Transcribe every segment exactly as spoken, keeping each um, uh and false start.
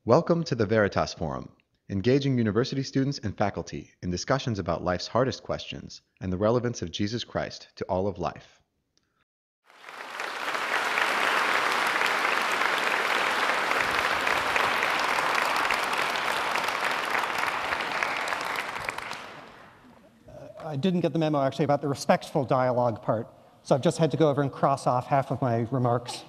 Welcome to the Veritas Forum, engaging university students and faculty in discussions about life's hardest questions and the relevance of Jesus Christ to all of life. I didn't get the memo actually about the respectful dialogue part, so I've just had to go over and cross off half of my remarks.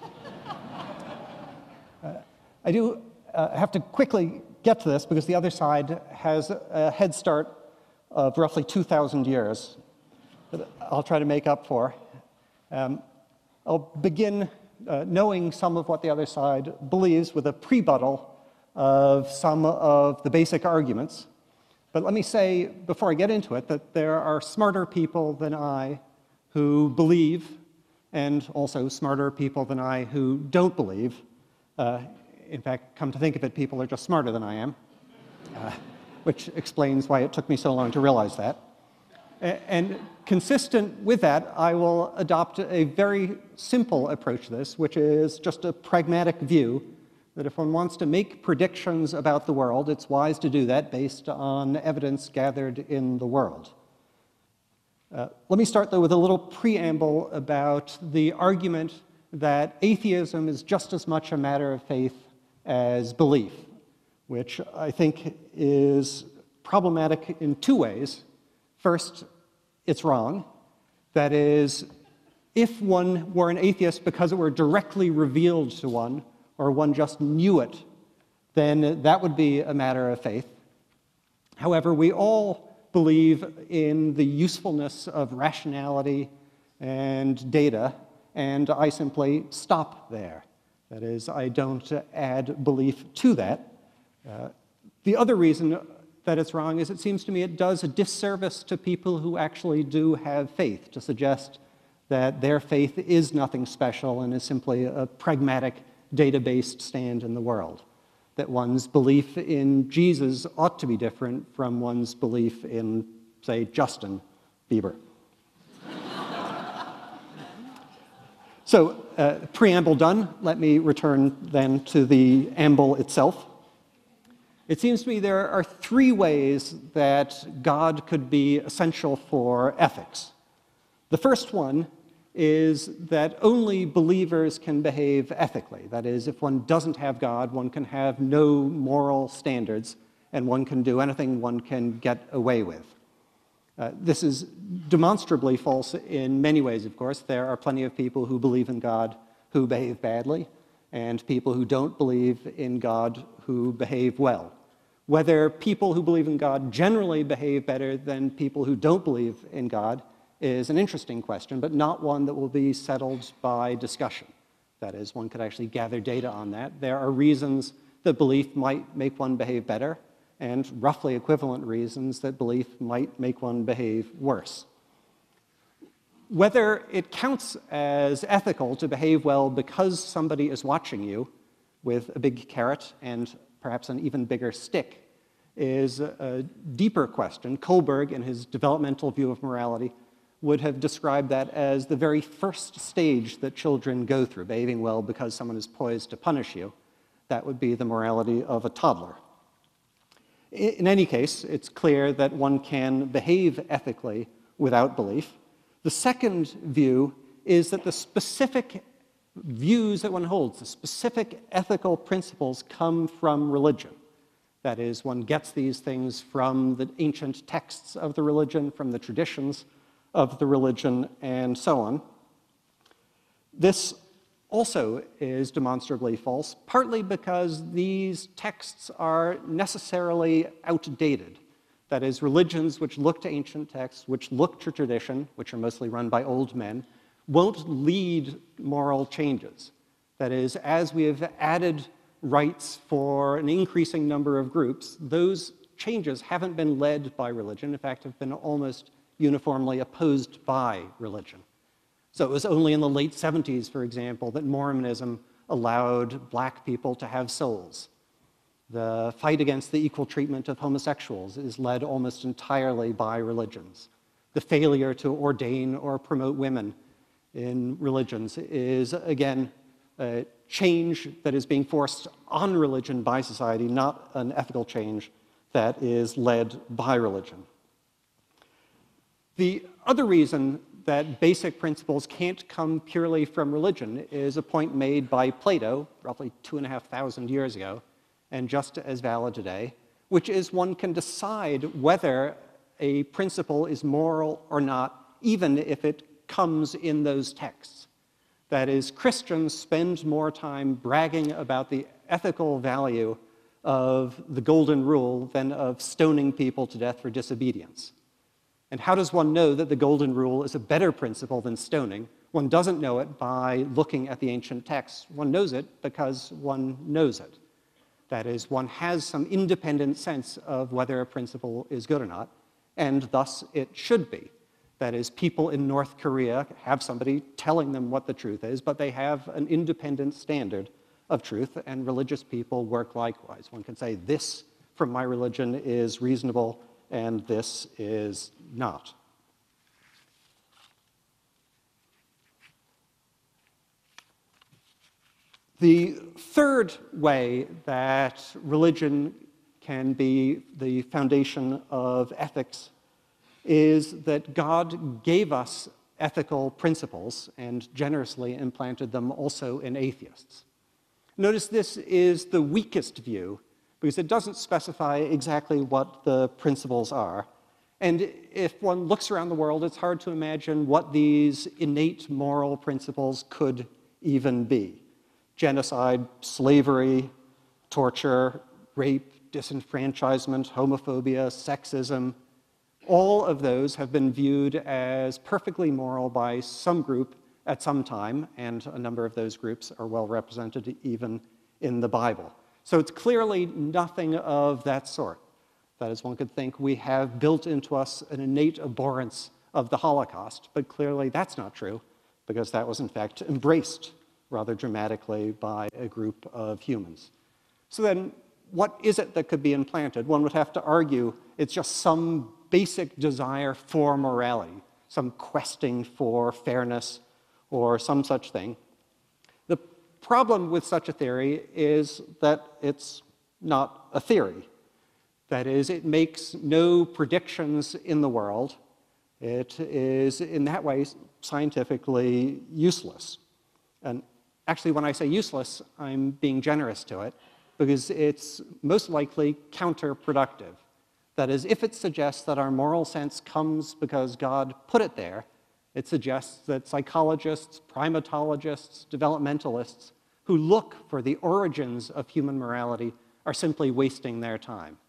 uh, I do uh, have to quickly get to this because the other side has a head start of roughly two thousand years that I'll try to make up for. Um, I'll begin uh, knowing some of what the other side believes with a prebuttal of some of the basic arguments. But let me say, before I get into it, that there are smarter people than I who believe, and also smarter people than I who don't believe. Uh, in fact, come to think of it, people are just smarter than I am, uh, which explains why it took me so long to realize that. And consistent with that, I will adopt a very simple approach to this, which is just a pragmatic view that if one wants to make predictions about the world, it's wise to do that based on evidence gathered in the world. Uh, let me start, though, with a little preamble about the argument that atheism is just as much a matter of faith as belief, which I think is problematic in two ways. First, it's wrong. That is, if one were an atheist because it were directly revealed to one, or one just knew it, then that would be a matter of faith. However, we all believe in the usefulness of rationality and data, and I simply stop there. That is, I don't add belief to that. Uh, the other reason that it's wrong is it seems to me it does a disservice to people who actually do have faith, to suggest that their faith is nothing special and is simply a pragmatic, data-based stand in the world, that one's belief in Jesus ought to be different from one's belief in, say, Justin Bieber. So, uh, preamble done, let me return then to the amble itself. It seems to me there are three ways that God could be essential for ethics. The first one is that only believers can behave ethically. That is, if one doesn't have God, one can have no moral standards, and one can do anything one can get away with. Uh, this is demonstrably false in many ways, of course. There are plenty of people who believe in God who behave badly, and people who don't believe in God who behave well. Whether people who believe in God generally behave better than people who don't believe in God is an interesting question, but not one that will be settled by discussion. That is, one could actually gather data on that. There are reasons that belief might make one behave better, and roughly equivalent reasons that belief might make one behave worse. Whether it counts as ethical to behave well because somebody is watching you with a big carrot and perhaps an even bigger stick is a deeper question. Kohlberg, in his developmental view of morality, would have described that as the very first stage that children go through, behaving well because someone is poised to punish you. That would be the morality of a toddler. In any case, it's clear that one can behave ethically without belief. The second view is that the specific views that one holds, the specific ethical principles, come from religion. That is, one gets these things from the ancient texts of the religion, from the traditions of the religion, and so on. This also is demonstrably false, partly because these texts are necessarily outdated. That is, religions which look to ancient texts, which look to tradition, which are mostly run by old men, won't lead moral changes. That is, as we have added rights for an increasing number of groups, those changes haven't been led by religion, in fact, have been almost uniformly opposed by religion. So it was only in the late seventies, for example, that Mormonism allowed black people to have souls. The fight against the equal treatment of homosexuals is led almost entirely by religions. The failure to ordain or promote women in religions is, again, uh, change that is being forced on religion by society, not an ethical change that is led by religion. The other reason that basic principles can't come purely from religion is a point made by Plato roughly two and a half thousand years ago, and just as valid today, which is one can decide whether a principle is moral or not, even if it comes in those texts. That is, Christians spend more time bragging about the ethical value of the golden rule than of stoning people to death for disobedience. And how does one know that the golden rule is a better principle than stoning? One doesn't know it by looking at the ancient texts. One knows it because one knows it. That is, one has some independent sense of whether a principle is good or not, and thus it should be. That is, people in North Korea have somebody telling them what the truth is, but they have an independent standard of truth, and religious people work likewise. One can say, this from my religion is reasonable, and this is not. The third way that religion can be the foundation of ethics is that God gave us ethical principles and generously implanted them also in atheists. Notice this is the weakest view because it doesn't specify exactly what the principles are. And if one looks around the world, it's hard to imagine what these innate moral principles could even be. Genocide, slavery, torture, rape, disenfranchisement, homophobia, sexism, all of those have been viewed as perfectly moral by some group at some time, and a number of those groups are well represented even in the Bible. So it's clearly nothing of that sort. That is, one could think we have built into us an innate abhorrence of the Holocaust, but clearly that's not true, because that was in fact embraced rather dramatically by a group of humans. So then, what is it that could be implanted? One would have to argue it's just some basic desire for morality, some questing for fairness or some such thing. The problem with such a theory is that it's not a theory. That is, it makes no predictions in the world. It is, in that way, scientifically useless. And actually, when I say useless, I'm being generous to it, because it's most likely counterproductive. That is, if it suggests that our moral sense comes because God put it there, it suggests that psychologists, primatologists, developmentalists who look for the origins of human morality are simply wasting their time.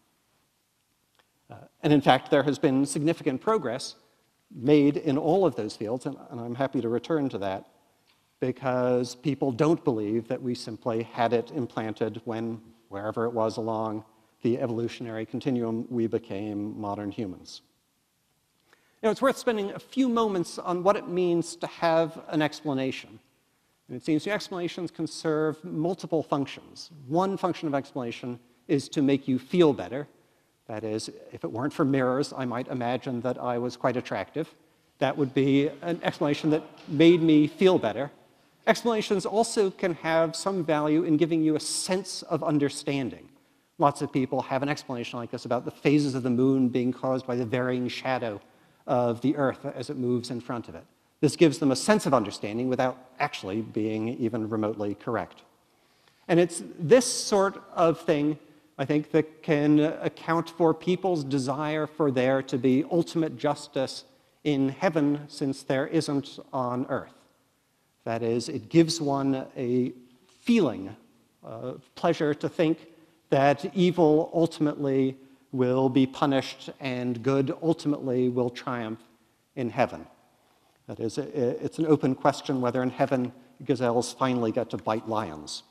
Uh, and in fact, there has been significant progress made in all of those fields, and, and I'm happy to return to that, because people don't believe that we simply had it implanted when, wherever it was along the evolutionary continuum, we became modern humans. You know, it's worth spending a few moments on what it means to have an explanation. And it seems the explanations can serve multiple functions. One function of explanation is to make you feel better. That is, if it weren't for mirrors, I might imagine that I was quite attractive. That would be an explanation that made me feel better. Explanations also can have some value in giving you a sense of understanding. Lots of people have an explanation like this about the phases of the moon being caused by the varying shadow of the Earth as it moves in front of it. This gives them a sense of understanding without actually being even remotely correct. And it's this sort of thing, I think, that can account for people's desire for there to be ultimate justice in heaven, since there isn't on Earth. That is, it gives one a feeling of pleasure to think that evil ultimately will be punished and good ultimately will triumph in heaven. That is, it's an open question whether in heaven gazelles finally get to bite lions.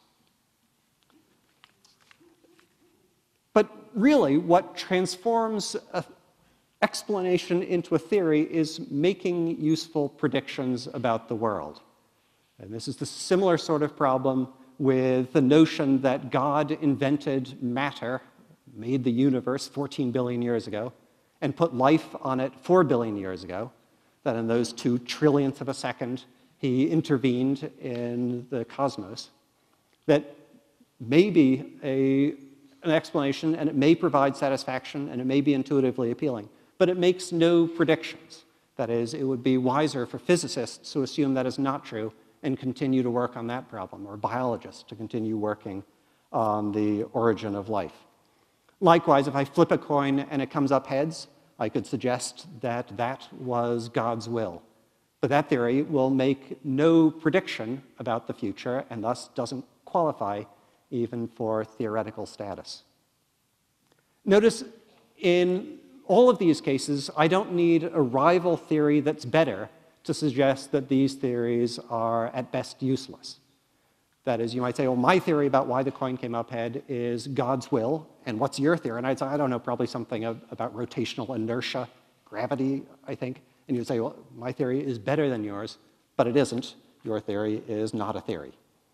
But really, what transforms an explanation into a theory is making useful predictions about the world. And this is the similar sort of problem with the notion that God invented matter, made the universe fourteen billion years ago, and put life on it four billion years ago, that in those two trillionths of a second, he intervened in the cosmos. that may be a, an explanation, and it may provide satisfaction, and it may be intuitively appealing, but it makes no predictions. That is, it would be wiser for physicists to assume that is not true and continue to work on that problem, or biologists to continue working on the origin of life. Likewise, if I flip a coin and it comes up heads, I could suggest that that was God's will. But that theory will make no prediction about the future and thus doesn't qualify even for theoretical status. Notice in all of these cases, I don't need a rival theory that's better to suggest that these theories are at best useless. That is, you might say, well, my theory about why the coin came up head is God's will, and what's your theory? And I'd say, I don't know, probably something of, about rotational inertia, gravity, I think. And you'd say, well, my theory is better than yours, but it isn't. Your theory is not a theory.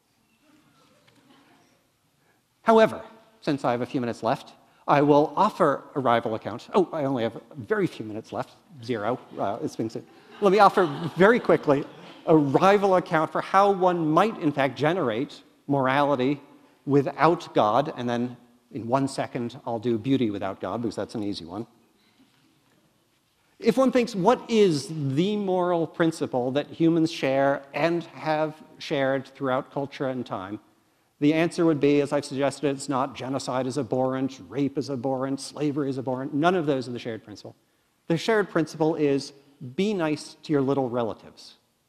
However, since I have a few minutes left, I will offer a rival account. Oh, I only have very few minutes left, zero. Uh, it's been said. Let me offer very quickly a rival account for how one might, in fact, generate morality without God, and then in one second I'll do beauty without God, because that's an easy one. If one thinks, what is the moral principle that humans share and have shared throughout culture and time, the answer would be, as I've suggested, it's not genocide is abhorrent, rape is abhorrent, slavery is abhorrent. None of those are the shared principle. The shared principle is be nice to your little relatives.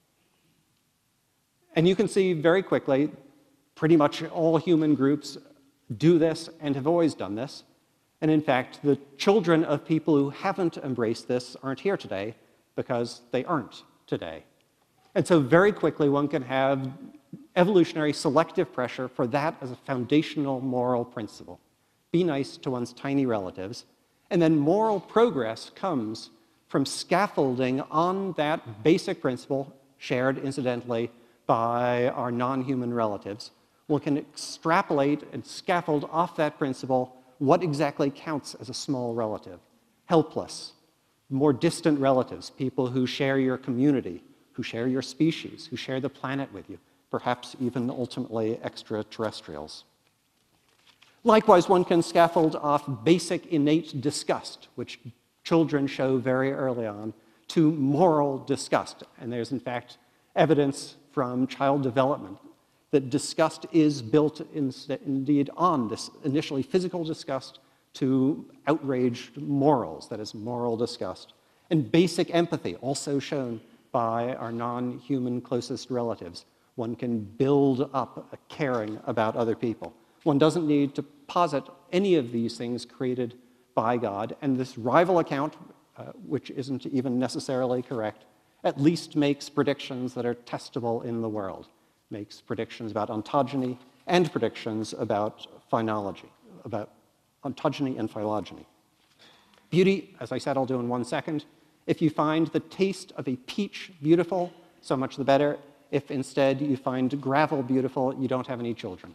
And you can see very quickly, pretty much all human groups do this and have always done this. And in fact, the children of people who haven't embraced this aren't here today because they aren't today. And so very quickly, one can have evolutionary selective pressure for that as a foundational moral principle. Be nice to one's tiny relatives. And then moral progress comes from scaffolding on that basic principle, shared incidentally by our non-human relatives. One can extrapolate and scaffold off that principle what exactly counts as a small relative. Helpless, more distant relatives, people who share your community, who share your species, who share the planet with you, perhaps even ultimately extraterrestrials. Likewise, one can scaffold off basic innate disgust, which children show very early on, to moral disgust. And there's, in fact, evidence from child development that disgust is built in, indeed on this initially physical disgust to outraged morals, that is, moral disgust. And basic empathy, also shown by our non-human closest relatives. One can build up a caring about other people. One doesn't need to posit any of these things created by God, and this rival account, uh, which isn't even necessarily correct, at least makes predictions that are testable in the world. Makes predictions about ontogeny and predictions about phenology, about ontogeny and phylogeny. Beauty, as I said, I'll do in one second. If you find the taste of a peach beautiful, so much the better. If instead you find gravel beautiful, you don't have any children.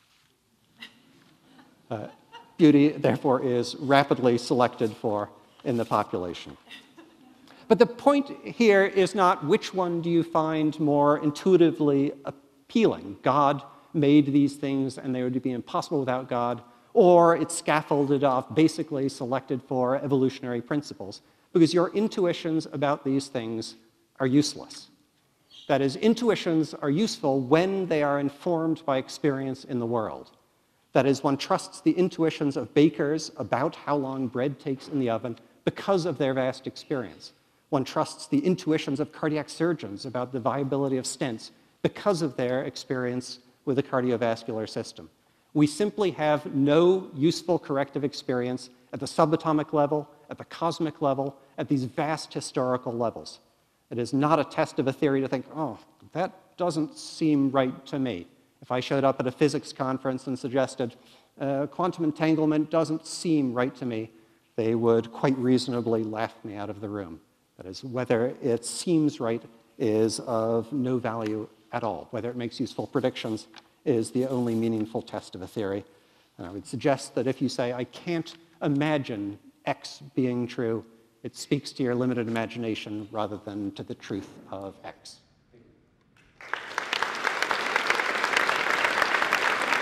Uh, beauty, therefore, is rapidly selected for in the population. But the point here is not which one do you find more intuitively appealing. God made these things and they would be impossible without God, or it's scaffolded off, basically selected for evolutionary principles, because your intuitions about these things are useless. That is, intuitions are useful when they are informed by experience in the world. That is, one trusts the intuitions of bakers about how long bread takes in the oven because of their vast experience. One trusts the intuitions of cardiac surgeons about the viability of stents because of their experience with the cardiovascular system. We simply have no useful corrective experience at the subatomic level, at the cosmic level, at these vast historical levels. It is not a test of a theory to think, oh, that doesn't seem right to me. If I showed up at a physics conference and suggested, uh, quantum entanglement doesn't seem right to me, they would quite reasonably laugh me out of the room. That is, whether it seems right is of no value at all. Whether it makes useful predictions is the only meaningful test of a theory. And I would suggest that if you say, I can't imagine X being true, it speaks to your limited imagination rather than to the truth of X.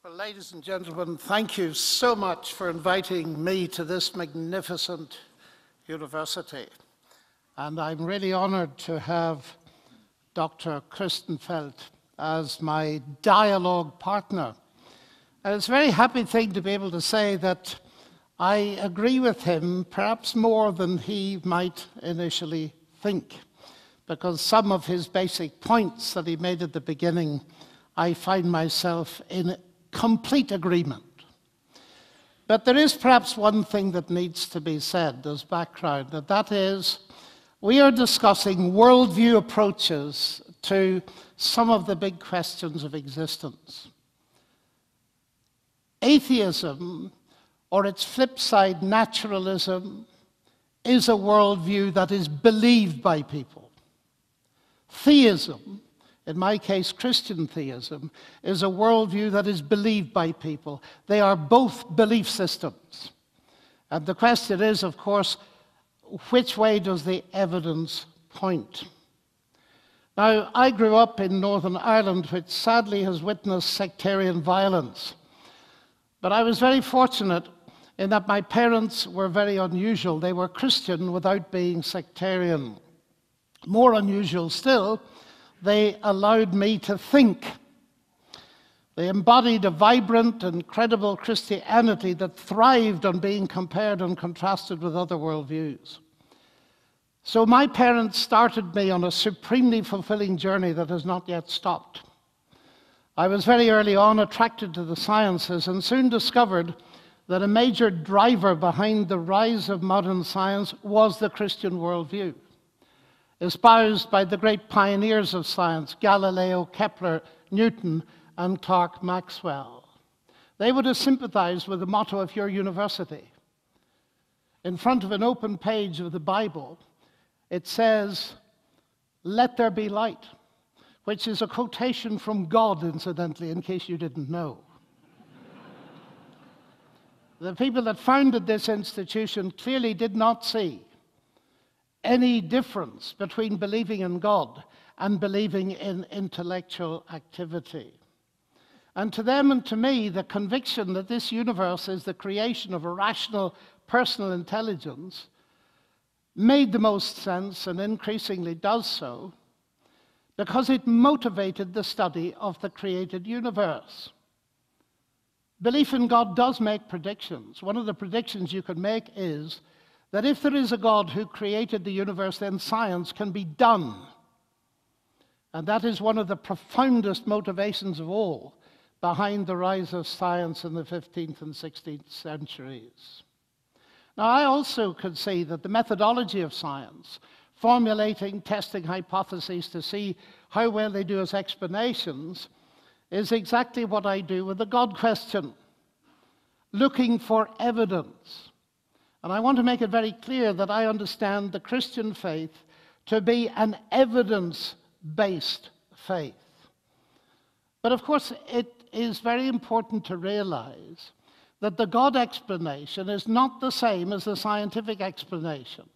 Well, ladies and gentlemen, thank you so much for inviting me to this magnificent university. And I'm really honored to have Doctor Christenfeld as my dialogue partner. And it's a very happy thing to be able to say that I agree with him perhaps more than he might initially think, because some of his basic points that he made at the beginning, I find myself in complete agreement. But there is perhaps one thing that needs to be said as background, and that is we are discussing worldview approaches to some of the big questions of existence. Atheism, or its flip side, naturalism, is a worldview that is believed by people. Theism, in my case Christian theism, is a worldview that is believed by people. They are both belief systems. And the question is, of course, which way does the evidence point? Now, I grew up in Northern Ireland, which sadly has witnessed sectarian violence. But I was very fortunate in that my parents were very unusual. They were Christian without being sectarian. More unusual still, they allowed me to think. They embodied a vibrant and credible Christianity that thrived on being compared and contrasted with other worldviews. So my parents started me on a supremely fulfilling journey that has not yet stopped. I was very early on attracted to the sciences and soon discovered that a major driver behind the rise of modern science was the Christian worldview, espoused by the great pioneers of science, Galileo, Kepler, Newton, and Clerk Maxwell. They would have sympathized with the motto of your university. In front of an open page of the Bible, it says, "Let there be light," which is a quotation from God, incidentally, in case you didn't know. The people that founded this institution clearly did not see any difference between believing in God and believing in intellectual activity. And to them and to me, the conviction that this universe is the creation of a rational personal intelligence made the most sense, and increasingly does so, because it motivated the study of the created universe. Belief in God does make predictions. One of the predictions you can make is that if there is a God who created the universe, then science can be done. And that is one of the profoundest motivations of all behind the rise of science in the fifteenth and sixteenth centuries. Now, I also could see that the methodology of science, formulating, testing hypotheses to see how well they do as explanations, is exactly what I do with the God question, looking for evidence. And I want to make it very clear that I understand the Christian faith to be an evidence-based faith. But of course, it is very important to realize that the God explanation is not the same as the scientific explanation.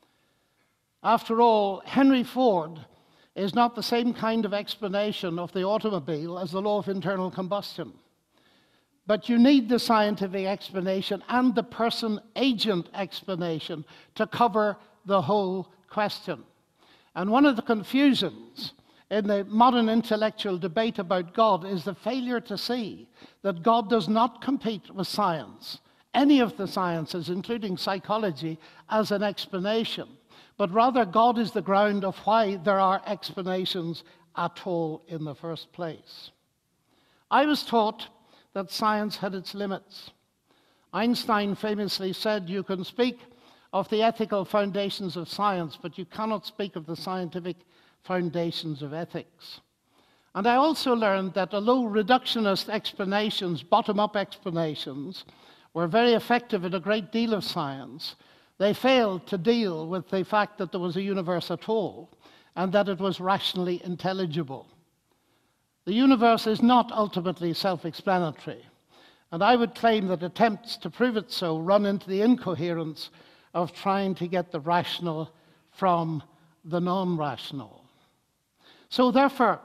After all, Henry Ford is not the same kind of explanation of the automobile as the law of internal combustion. But you need the scientific explanation and the person-agent explanation to cover the whole question. And one of the confusions in the modern intellectual debate about God is the failure to see that God does not compete with science, any of the sciences, including psychology, as an explanation. But rather, God is the ground of why there are explanations at all in the first place. I was taught that science had its limits. Einstein famously said, you can speak of the ethical foundations of science, but you cannot speak of the scientific foundations of ethics. And I also learned that although reductionist explanations, bottom-up explanations, were very effective in a great deal of science, they failed to deal with the fact that there was a universe at all and that it was rationally intelligible. The universe is not ultimately self-explanatory, and I would claim that attempts to prove it so run into the incoherence of trying to get the rational from the non-rational. So therefore,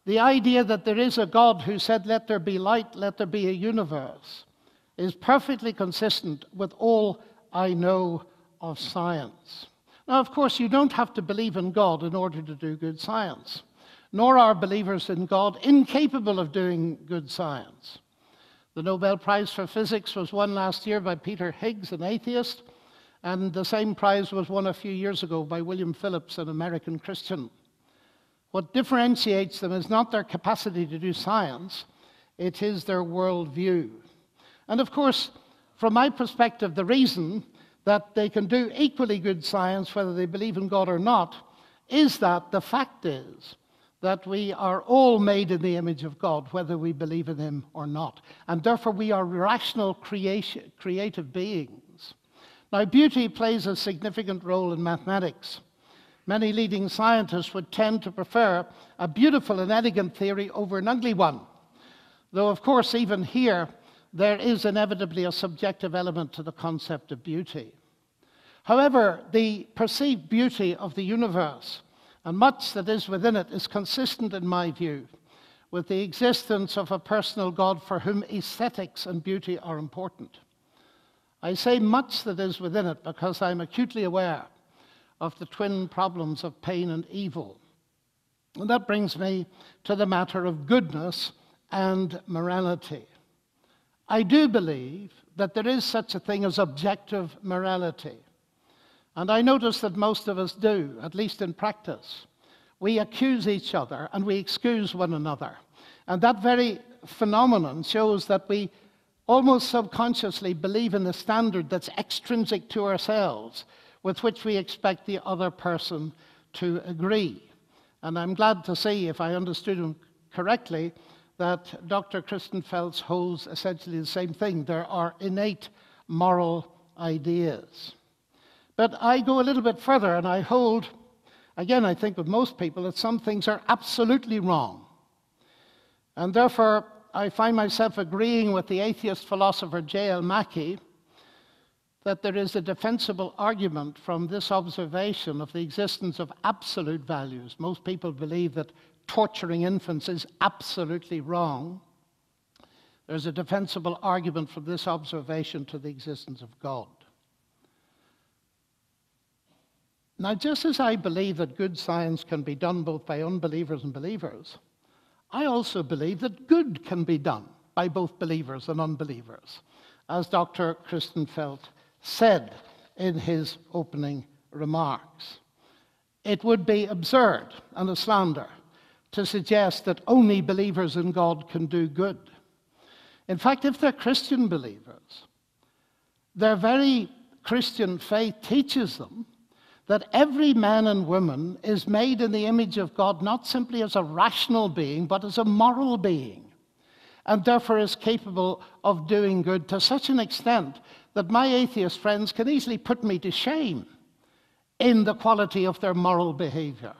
The idea that there is a God who said, "Let there be light, let there be a universe," is perfectly consistent with all I know of science. Now, of course, you don't have to believe in God in order to do good science, nor are believers in God incapable of doing good science. The Nobel Prize for Physics was won last year by Peter Higgs, an atheist, and the same prize was won a few years ago by William Phillips, an American Christian. What differentiates them is not their capacity to do science, it is their worldview. And of course, from my perspective, the reason that they can do equally good science, whether they believe in God or not, is that the fact is that we are all made in the image of God, whether we believe in Him or not. And therefore, we are rational, creation, creative beings. Now, beauty plays a significant role in mathematics. Many leading scientists would tend to prefer a beautiful and elegant theory over an ugly one. Though, of course, even here, there is inevitably a subjective element to the concept of beauty. However, the perceived beauty of the universe and much that is within it is consistent, in my view, with the existence of a personal God for whom aesthetics and beauty are important. I say much that is within it because I'm acutely aware of the twin problems of pain and evil. And that brings me to the matter of goodness and morality. I do believe that there is such a thing as objective morality. And I notice that most of us do, at least in practice. We accuse each other and we excuse one another. And that very phenomenon shows that we almost subconsciously believe in a standard that's extrinsic to ourselves, with which we expect the other person to agree. And I'm glad to see, if I understood him correctly, that Doctor Christenfeld holds essentially the same thing. There are innate moral ideas. But I go a little bit further, and I hold, again, I think with most people, that some things are absolutely wrong. And therefore, I find myself agreeing with the atheist philosopher J L Mackie that there is a defensible argument from this observation of the existence of absolute values. Most people believe that torturing infants is absolutely wrong. There's a defensible argument from this observation to the existence of God. Now, just as I believe that good science can be done both by unbelievers and believers, I also believe that good can be done by both believers and unbelievers, as Doctor Christenfeld said in his opening remarks. It would be absurd and a slander to suggest that only believers in God can do good. In fact, if they're Christian believers, their very Christian faith teaches them that every man and woman is made in the image of God, not simply as a rational being, but as a moral being, and therefore is capable of doing good to such an extent that my atheist friends can easily put me to shame in the quality of their moral behavior.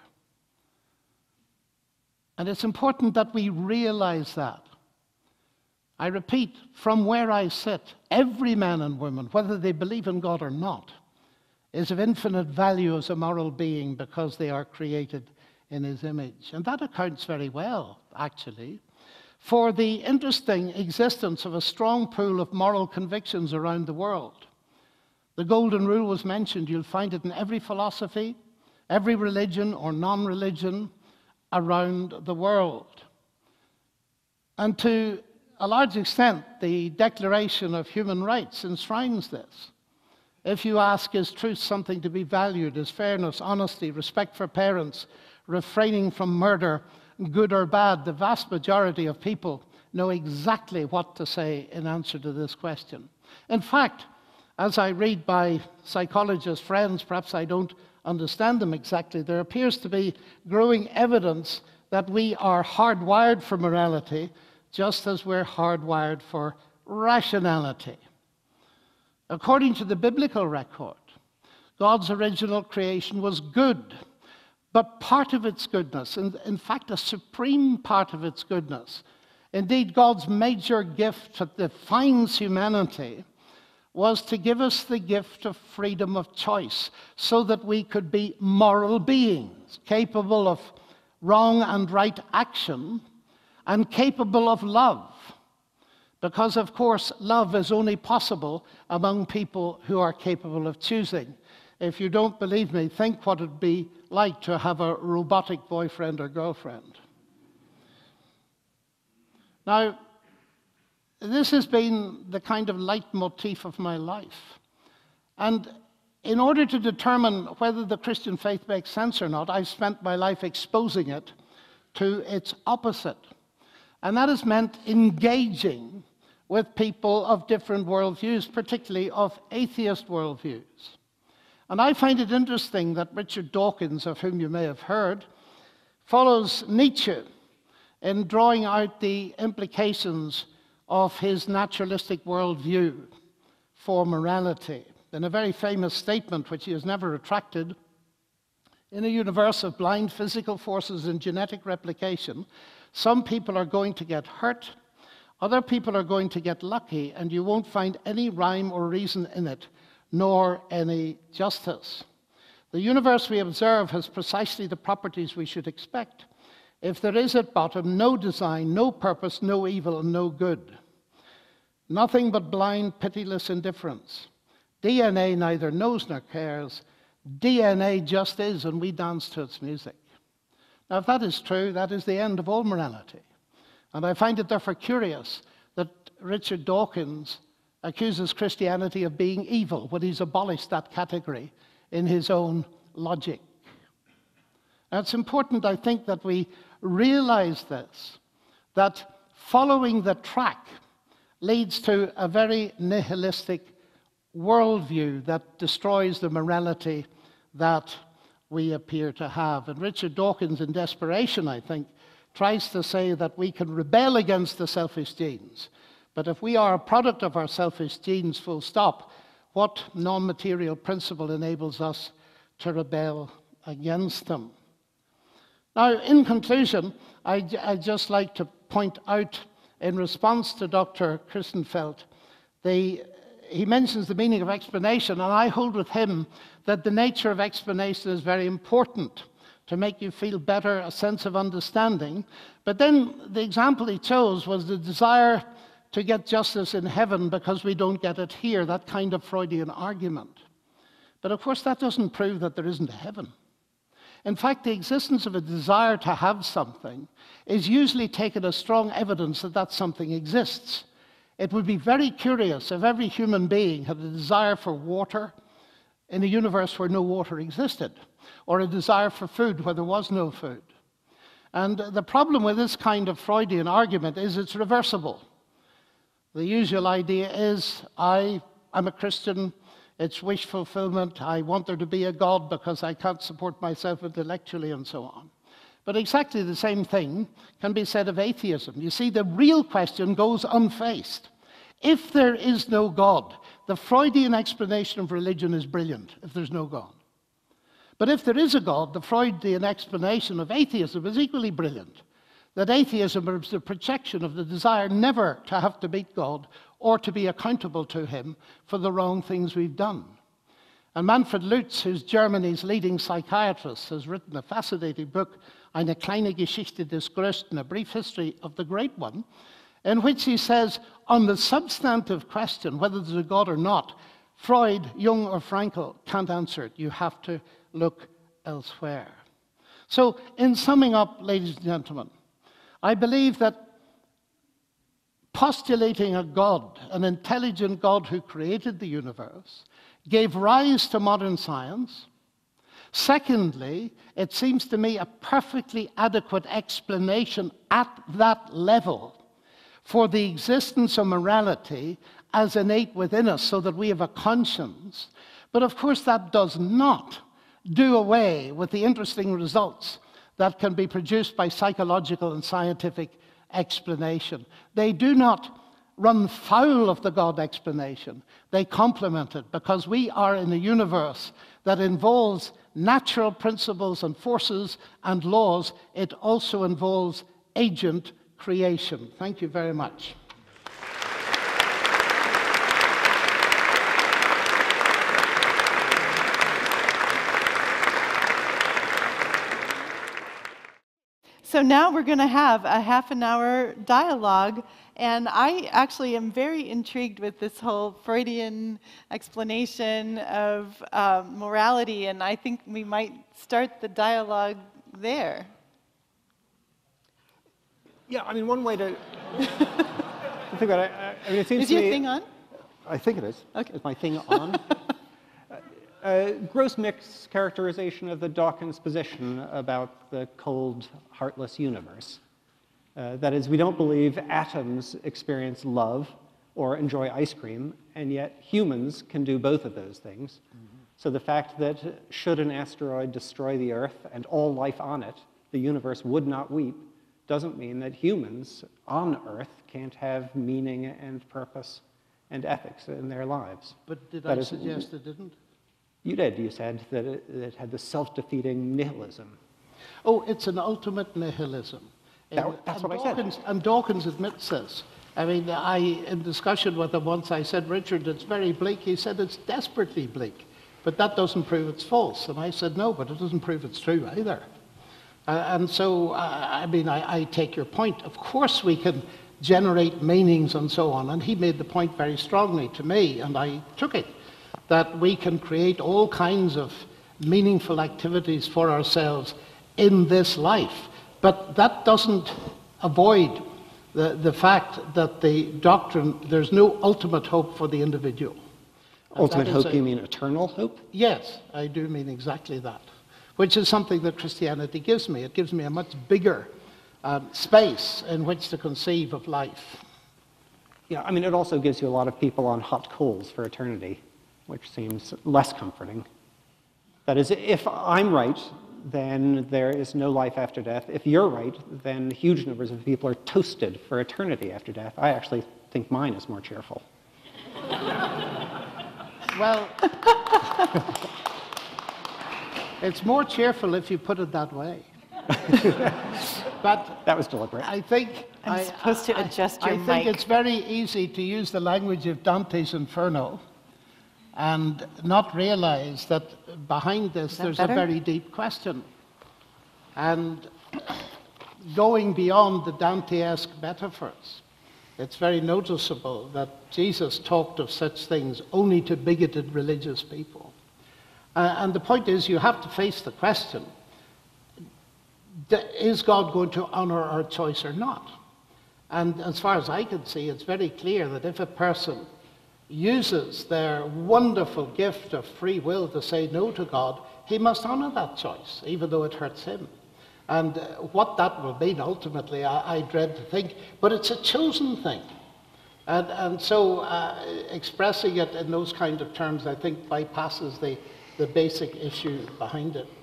And it's important that we realize that. I repeat, from where I sit, every man and woman, whether they believe in God or not, is of infinite value as a moral being because they are created in His image. And that accounts very well, actually, for the interesting existence of a strong pool of moral convictions around the world. The Golden Rule was mentioned. You'll find it in every philosophy, every religion or non-religion around the world. And to a large extent, the Declaration of Human Rights enshrines this. If you ask, is truth something to be valued? Is fairness, honesty, respect for parents, refraining from murder, good or bad? The vast majority of people know exactly what to say in answer to this question. In fact, as I read my psychologist friends, perhaps I don't understand them exactly, there appears to be growing evidence that we are hardwired for morality, just as we're hardwired for rationality. According to the biblical record, God's original creation was good, but part of its goodness, and in fact a supreme part of its goodness, indeed God's major gift that defines humanity, was to give us the gift of freedom of choice so that we could be moral beings, capable of wrong and right action, and capable of love. Because, of course, love is only possible among people who are capable of choosing. If you don't believe me, think what it would be like to have a robotic boyfriend or girlfriend. Now, this has been the kind of leitmotif of my life. And in order to determine whether the Christian faith makes sense or not, I've spent my life exposing it to its opposite. And that has meant engaging with people of different worldviews, particularly of atheist worldviews. And I find it interesting that Richard Dawkins, of whom you may have heard, follows Nietzsche in drawing out the implications of his naturalistic worldview for morality. In a very famous statement, which he has never retracted, in a universe of blind physical forces and genetic replication, some people are going to get hurt, other people are going to get lucky, and you won't find any rhyme or reason in it, nor any justice. The universe we observe has precisely the properties we should expect. If there is at bottom no design, no purpose, no evil, and no good. Nothing but blind, pitiless indifference. D N A neither knows nor cares. D N A just is, and we dance to its music. Now, if that is true, that is the end of all morality. And I find it therefore curious that Richard Dawkins accuses Christianity of being evil when he's abolished that category in his own logic. Now, it's important, I think, that we realize this, that following the track leads to a very nihilistic worldview that destroys the morality that we appear to have. And Richard Dawkins, in desperation, I think, tries to say that we can rebel against the selfish genes. But if we are a product of our selfish genes, full stop, what non-material principle enables us to rebel against them? Now, in conclusion, I'd, I'd just like to point out, in response to Doctor Christenfeld, the, he mentions the meaning of explanation, and I hold with him that the nature of explanation is very important to make you feel better, a sense of understanding. But then the example he chose was the desire to get justice in heaven because we don't get it here, that kind of Freudian argument. But of course, that doesn't prove that there isn't a heaven. In fact, the existence of a desire to have something is usually taken as strong evidence that that something exists. It would be very curious if every human being had a desire for water in a universe where no water existed, or a desire for food where there was no food. And the problem with this kind of Freudian argument is it's reversible. The usual idea is, I am a Christian, it's wish fulfillment, I want there to be a God because I can't support myself intellectually, and so on. But exactly the same thing can be said of atheism. You see, the real question goes unfaced. If there is no God, the Freudian explanation of religion is brilliant, if there's no God. But if there is a God, the Freudian explanation of atheism is equally brilliant. That atheism is the projection of the desire never to have to meet God or to be accountable to him for the wrong things we've done. And Manfred Lutz, who's Germany's leading psychiatrist, has written a fascinating book, Eine kleine Geschichte des Größten, a brief history of the great one, in which he says, on the substantive question, whether there's a God or not, Freud, Jung, or Frankl can't answer it. You have to look elsewhere. So, in summing up, ladies and gentlemen, I believe that postulating a God, an intelligent God who created the universe, gave rise to modern science. Secondly, it seems to me a perfectly adequate explanation at that level for the existence of morality as innate within us so that we have a conscience. But of course that does not do away with the interesting results that can be produced by psychological and scientific explanation. They do not run foul of the God explanation. They complement it, because we are in a universe that involves natural principles and forces and laws. It also involves agent creation. Thank you very much. So now we're going to have a half an hour dialogue, and I actually am very intrigued with this whole Freudian explanation of uh, morality, and I think we might start the dialogue there. Yeah, I mean, one way to think about it, I mean, it seems Is to your me, thing on? I think it is. Okay. Is my thing on? uh, gross mix characterization of the Dawkins position about the cold, heartless universe. Uh, that is, we don't believe atoms experience love or enjoy ice cream, and yet humans can do both of those things. Mm-hmm. So the fact that should an asteroid destroy the Earth and all life on it, the universe would not weep, doesn't mean that humans on Earth can't have meaning and purpose and ethics in their lives. But did that I is, suggest it didn't? You did. You said that it, it had the self-defeating nihilism. Oh, it's an ultimate nihilism. That, and, that's and what Dawkins, I said. And Dawkins admits this. I mean, I, in discussion with him once, I said, Richard, it's very bleak. He said, it's desperately bleak. But that doesn't prove it's false. And I said, no, but it doesn't prove it's true either. Uh, and so, uh, I mean, I, I take your point. Of course we can generate meanings and so on. And he made the point very strongly to me, and I took it, that we can create all kinds of meaningful activities for ourselves in this life. But that doesn't avoid the, the fact that the doctrine, there's no ultimate hope for the individual. And ultimate hope, a, you mean eternal hope? Yes, I do mean exactly that, which is something that Christianity gives me. It gives me a much bigger um, space in which to conceive of life. Yeah, I mean, it also gives you a lot of people on hot coals for eternity, which seems less comforting. That is, if I'm right, then there is no life after death. If you're right, then huge numbers of people are toasted for eternity after death. I actually think mine is more cheerful. Well, it's more cheerful if you put it that way. But that was deliberate. I think I'm I, supposed to adjust your I mic. think it's very easy to use the language of Dante's Inferno and not realize that behind this that there's better? a very deep question. And going beyond the Dante-esque metaphors, it's very noticeable that Jesus talked of such things only to bigoted religious people. Uh, and the point is, you have to face the question, is God going to honor our choice or not? And as far as I can see, it's very clear that if a person uses their wonderful gift of free will to say no to God, he must honor that choice, even though it hurts him. And uh, what that will mean ultimately, I, I dread to think, but it's a chosen thing. And, and so uh, expressing it in those kind of terms, I think, bypasses the, the basic issue behind it.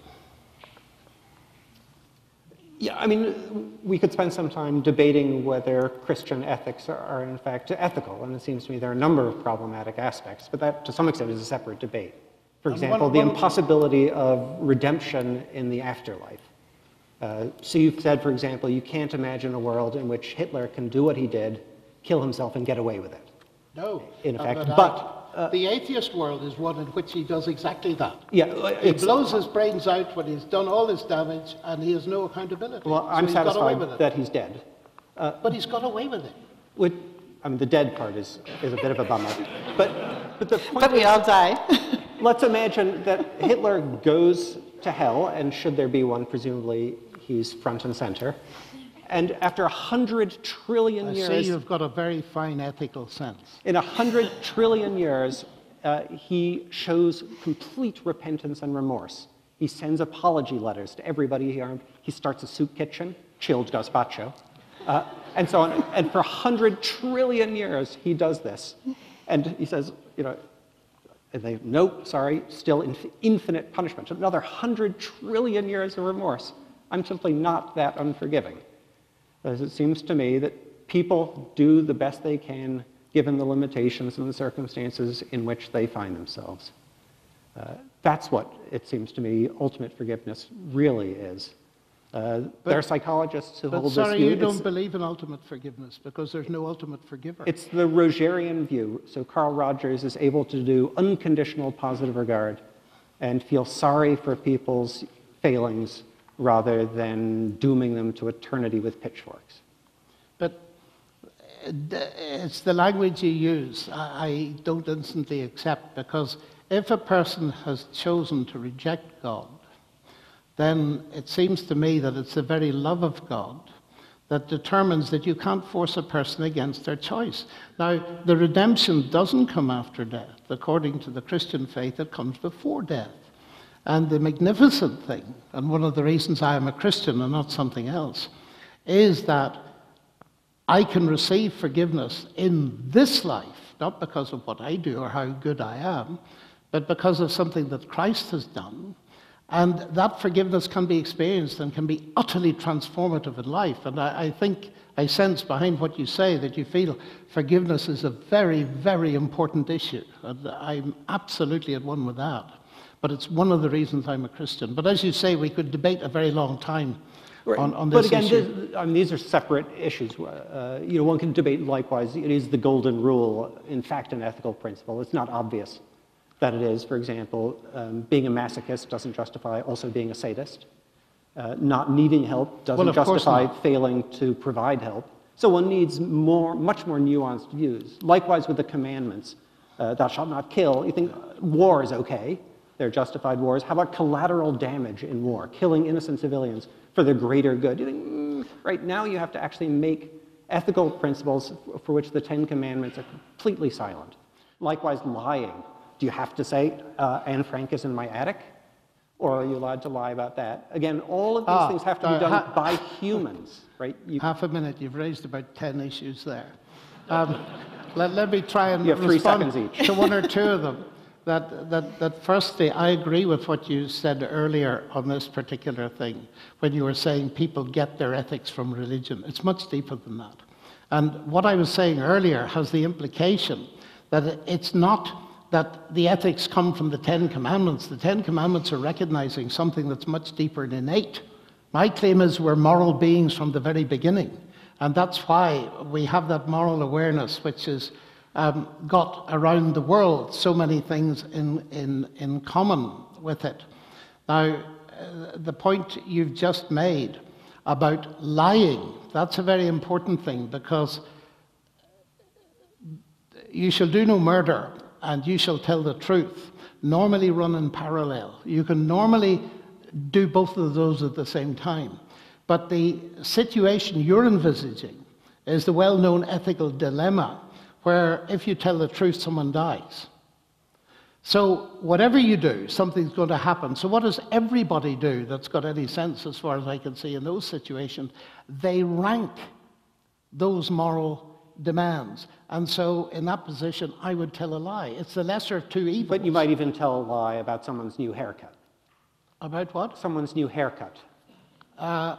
Yeah, I mean, we could spend some time debating whether Christian ethics are, are in fact ethical, and it seems to me there are a number of problematic aspects, but that to some extent is a separate debate. For example, the impossibility of redemption in the afterlife. Uh, so you've said, for example, you can't imagine a world in which Hitler can do what he did, kill himself, and get away with it. No. In effect, but, but... Uh, the atheist world is one in which he does exactly that. Yeah, he blows his brains out when he's done all his damage, and he has no accountability. Well, I'm so he's got away with satisfied it. that he's dead. Uh, but he's got away with it. With, I mean, the dead part is, is a bit of a bummer. But, but the point But we is, all die. let's imagine that Hitler goes to hell, and should there be one, presumably he's front and center. And after a hundred trillion I years... see you've got a very fine ethical sense. In a hundred trillion years, uh, he shows complete repentance and remorse. He sends apology letters to everybody he harmed. He starts a soup kitchen, chilled gazpacho, uh, and so on. And for a hundred trillion years, he does this. And he says, you know, and they, nope, sorry, still inf infinite punishment. Another hundred trillion years of remorse. I'm simply not that unforgiving. As it seems to me that people do the best they can given the limitations and the circumstances in which they find themselves. Uh, that's what, it seems to me, ultimate forgiveness really is. Uh, but, there are psychologists who but hold sorry, this view. you don't it's, believe in ultimate forgiveness because there's no ultimate forgiver. It's the Rogerian view. So Carl Rogers is able to do unconditional positive regard and feel sorry for people's failings rather than dooming them to eternity with pitchforks. But it's the language you use I don't instantly accept, because if a person has chosen to reject God, then it seems to me that it's the very love of God that determines that you can't force a person against their choice. Now, the redemption doesn't come after death. According to the Christian faith, it comes before death. And the magnificent thing, and one of the reasons I am a Christian and not something else, is that I can receive forgiveness in this life, not because of what I do or how good I am, but because of something that Christ has done. And that forgiveness can be experienced and can be utterly transformative in life. And I, I think, I sense behind what you say that you feel forgiveness is a very, very important issue. And I'm absolutely at one with that. But it's one of the reasons I'm a Christian. But as you say, we could debate a very long time on, on this but again, issue. This, I mean, these are separate issues. Uh, you know, one can debate likewise. It is the golden rule, in fact, an ethical principle. It's not obvious that it is. For example, um, being a masochist doesn't justify also being a sadist. Uh, not needing help doesn't well, justify failing to provide help. So one needs more, much more nuanced views. Likewise with the commandments. Uh, thou shalt not kill. You think war is okay. They're justified wars. How about collateral damage in war? Killing innocent civilians for the greater good. You think, mm, right now you have to actually make ethical principles for which the Ten Commandments are completely silent. Likewise, lying. Do you have to say, uh, Anne Frank is in my attic? Or are you allowed to lie about that? Again, all of these ah, things have to uh, be done ha by humans, right? You, half a minute, you've raised about ten issues there. Um, let, let me try and you have three respond seconds each. to one or two of them. That, that, that firstly, I agree with what you said earlier on this particular thing, when you were saying people get their ethics from religion. It's much deeper than that. And what I was saying earlier has the implication that it's not that the ethics come from the Ten Commandments. The Ten Commandments are recognizing something that's much deeper and innate. My claim is we're moral beings from the very beginning. And that's why we have that moral awareness, which is um, got around the world so many things in, in, in common with it. Now, uh, the point you've just made about lying, that's a very important thing, because you shall do no murder and you shall tell the truth, normally run in parallel. You can normally do both of those at the same time. But the situation you're envisaging is the well-known ethical dilemma where if you tell the truth, someone dies. So whatever you do, something's going to happen. So what does everybody do that's got any sense, as far as I can see, in those situations? They rank those moral demands. And so in that position, I would tell a lie. It's the lesser of two evils. But you might even tell a lie about someone's new haircut. About what? Someone's new haircut. Uh,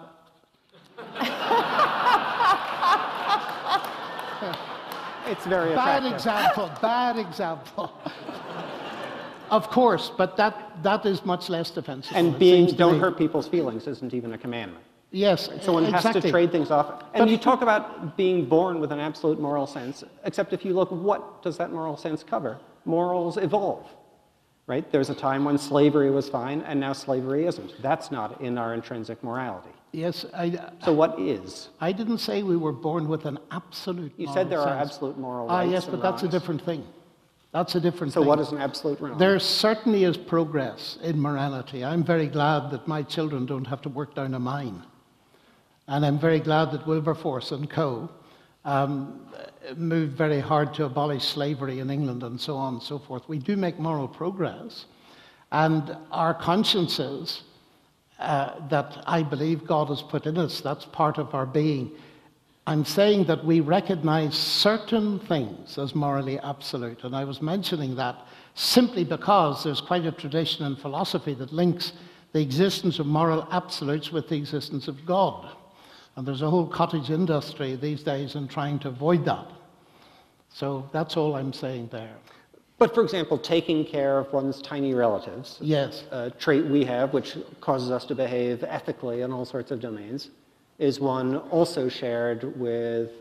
It's very bad attractive. example, bad example. Of course, but that, that is much less defensible. And it being seems to don't me. hone people's feelings isn't even a commandment. Yes, So one has exactly. to trade things off. And But- you talk about being born with an absolute moral sense, except if you look, what does that moral sense cover? Morals evolve, right? There's a time when slavery was fine, and now slavery isn't. That's not in our intrinsic morality. Yes, I, So what is? I didn't say we were born with an absolute You moral said there are sense. absolute moral Ah, rights yes, and but that's a wrongs. different thing. That's a different So thing. what is an absolute wrong? There certainly is progress in morality. I'm very glad that my children don't have to work down a mine. And I'm very glad that Wilberforce and co. Um, moved very hard to abolish slavery in England and so on and so forth. We do make moral progress. And our consciences uh, that I believe God has put in us, that's part of our being. I'm saying that we recognize certain things as morally absolute. And I was mentioning that simply because there's quite a tradition in philosophy that links the existence of moral absolutes with the existence of God. And there's a whole cottage industry these days in trying to avoid that. So that's all I'm saying there. But for example, taking care of one's tiny relatives, Yes. a trait we have which causes us to behave ethically in all sorts of domains, is one also shared with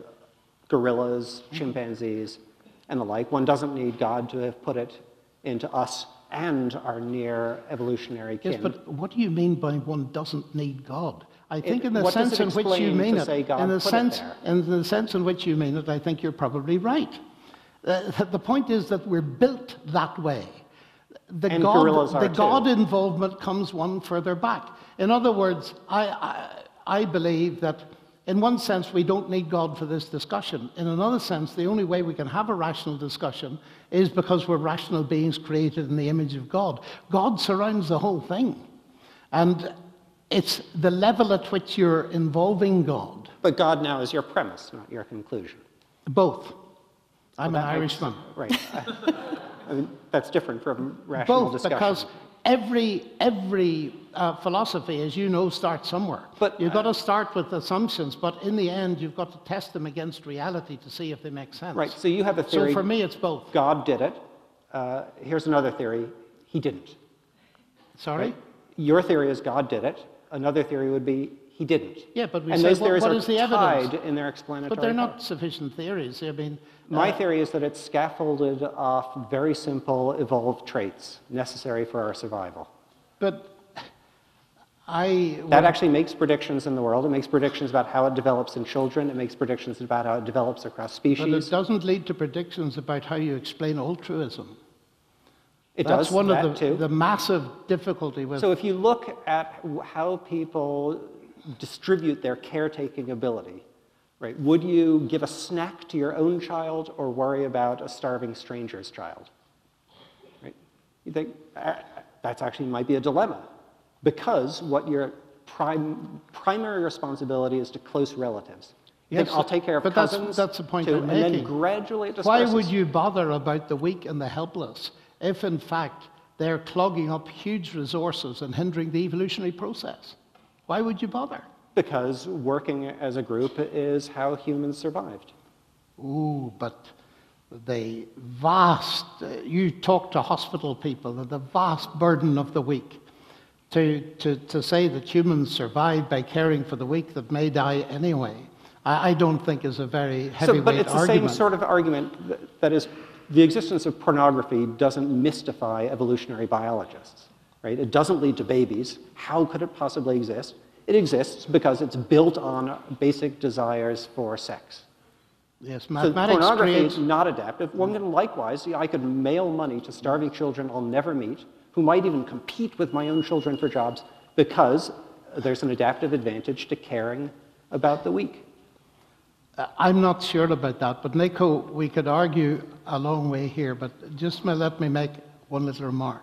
gorillas, chimpanzees, and the like. One doesn't need God to have put it into us and our near evolutionary kin. Yes, but what do you mean by one doesn't need God? I think It- in the what does sense it in which you explain mean to it, say God in the put it sense, there? in the sense in which you mean it, I think you're probably right. Uh, the point is that we're built that way. The And gorillas God, are the too. God involvement comes one further back. In other words, I, I, I believe that in one sense we don't need God for this discussion. In another sense, the only way we can have a rational discussion is because we're rational beings created in the image of God. God surrounds the whole thing. And it's the level at which you're involving God. But God now is your premise, not your conclusion. Both. I'm Well, an that Irishman. makes- Right. I mean, that's different from rational Both, discussion. because every, every uh, philosophy, as you know, starts somewhere. But, You've uh, got to start with assumptions, but in the end, you've got to test them against reality to see if they make sense. Right, so you have a theory. So for me, it's both. God did it. Uh, here's another theory. He didn't. Sorry? Right? Your theory is God did it. Another theory would be he didn't. Yeah, but we and say, those what- theories what are is the tied evidence? in their explanatory But they're not power. sufficient theories. I mean, My uh, theory is that it's scaffolded off very simple evolved traits necessary for our survival. but I... That would- actually makes predictions in the world. It makes predictions about how it develops in children. It makes predictions about how it develops across But it species. doesn't lead to predictions about how you explain altruism. It That's does one that of the, too. the massive difficulty with... So if you look at how people distribute their caretaking ability, right, would you give a snack to your own child or worry about a starving stranger's child? Right? You think uh, that's actually might be a dilemma, because what your prim primary responsibility is to close relatives. You Yes, think, I'll take care of but that's- cousins, that's the point too, I'm and then making. gradually it Why disperses. would you bother about the weak and the helpless if, in fact, they're clogging up huge resources and hindering the evolutionary process? Why would you bother? Because working as a group is how humans survived. Ooh, but the vast, uh, you talk to hospital people, the vast burden of the weak. To, to, to say that humans survive by caring for the weak that may die anyway, I, I don't think is a very heavyweight So, but it's the argument. same sort of argument that, that is, the existence of pornography doesn't mystify evolutionary biologists, right? It doesn't lead to babies. How could it possibly exist? It exists because it's built on basic desires for sex. Yes, So mathematics pornography creates... is not adaptive. One can likewise, I could mail money to starving children I'll never meet, who might even compete with my own children for jobs, because there's an adaptive advantage to caring about the weak. Uh, I'm not sure about that, but Nico, we could argue a long way here, but just ma- let me make one little remark.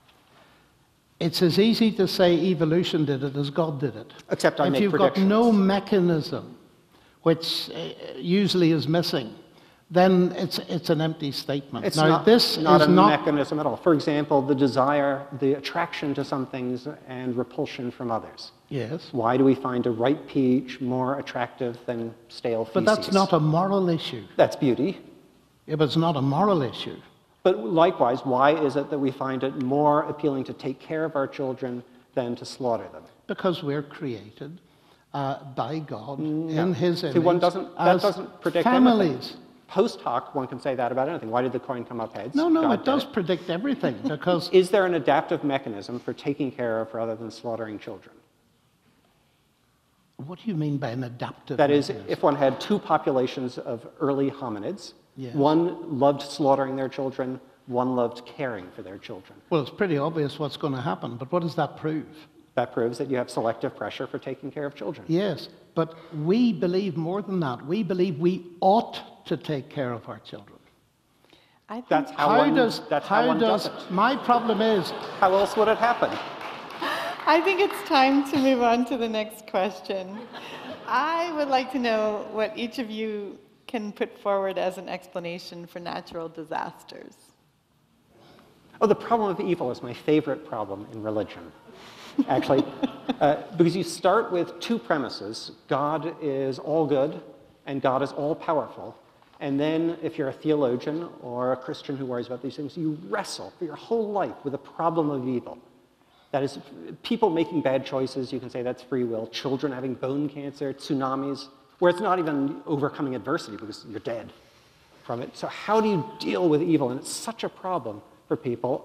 It's as easy to say evolution did it as God did it. Except I if make you've got predictions. no mechanism, which uh, usually is missing, then it's, it's an empty statement. It's now, not, this not is a not... mechanism at all. For example, the desire, the attraction to some things and repulsion from others. Yes, Why do we find a ripe peach more attractive than stale feces? but that's not a moral issue. That's beauty. Yeah, but it's not a moral issue. But likewise, why is it that we find it more appealing to take care of our children than to slaughter them? Because we're created uh, by God No. in His image See, one doesn't, that as doesn't predict families. anything. Post hoc, one can say that about anything. Why did the coin come up heads? No, no, God it did does predict everything because Is there an adaptive mechanism for taking care of rather than slaughtering children? what do you mean by an adaptive That is, mechanism? if one had two populations of early hominids, Yes. one loved slaughtering their children, one loved caring for their children. Well, it's pretty obvious what's going to happen, but what does that prove? That proves that you have selective pressure for taking care of children. Yes, but we believe more than that. We believe we ought to take care of our children. I think That's how, How one, does, that's how how one does, does it. my problem is, How else would it happen? I think it's time to move on to the next question. I would like to know what each of you can put forward as an explanation for natural disasters. Oh, the problem of evil is my favorite problem in religion, actually, uh, because you start with two premises. God is all good, and God is all powerful. And then, if you're a theologian or a Christian who worries about these things, you wrestle for your whole life with the problem of evil. That is, people making bad choices, you can say that's free will. Children having bone cancer, tsunamis, where it's not even overcoming adversity because you're dead from it. So how do you deal with evil? And it's such a problem for people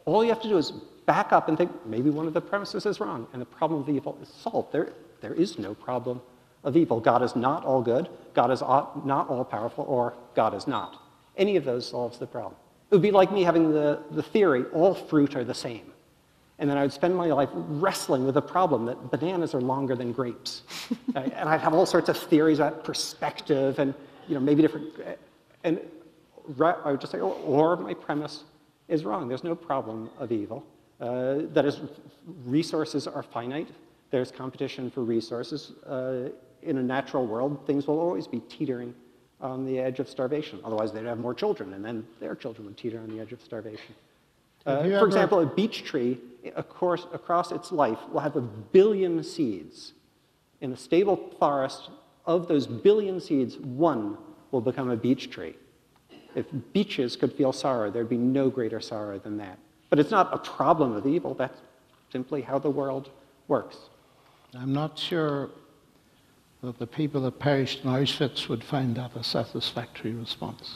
All you have to do is back up and think, maybe one of the premises is wrong, and the problem of evil is solved. There, there is no problem of evil. God is not all good, God is not all powerful, or God is not. Any of those solves the problem. It would be like me having the, the theory, all fruit are the same. And then I would spend my life wrestling with the problem that bananas are longer than grapes. And I'd have all sorts of theories about perspective and, you know, maybe different, and I would just say, oh, or my premise is wrong. There's no problem of evil. Uh, that is, resources are finite. There's competition for resources. Uh, in a natural world, things will always be teetering on the edge of starvation. Otherwise, they'd have more children, and then their children would teeter on the edge of starvation. Uh, for ever... example, a beech tree, of course, across its life, will have a billion seeds. In a stable forest, of those billion seeds, one will become a beech tree. If beeches could feel sorrow, there'd be no greater sorrow than that. But it's not a problem of evil. That's simply how the world works. I'm not sure that the people that perished in Auschwitz would find that a satisfactory response.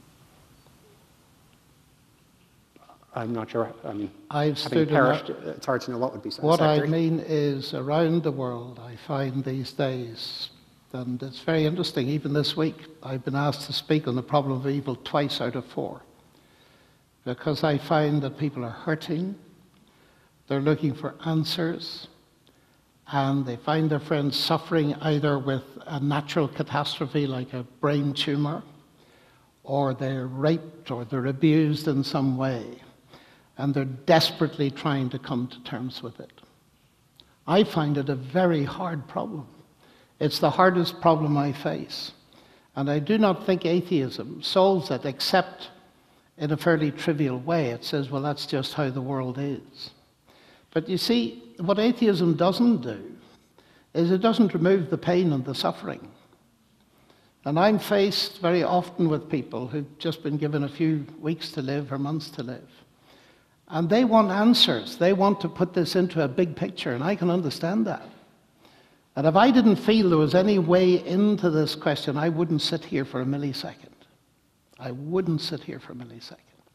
I'm not sure. I mean, I've having stood perished, in that, it's hard to know what would be what satisfactory. I mean is, around the world, I find these days, and it's very interesting, even this week, I've been asked to speak on the problem of evil twice out of four. Because I find that people are hurting, they're looking for answers, and they find their friends suffering either with a natural catastrophe like a brain tumor, or they're raped, or they're abused in some way, and they're desperately trying to come to terms with it. I find it a very hard problem. It's the hardest problem I face. And I do not think atheism solves it, except in a fairly trivial way. It says, well, that's just how the world is. But you see, what atheism doesn't do is it doesn't remove the pain and the suffering. And I'm faced very often with people who've just been given a few weeks to live or months to live. And they want answers. They want to put this into a big picture, and I can understand that. And if I didn't feel there was any way into this question, I wouldn't sit here for a millisecond. I wouldn't sit here for a millisecond.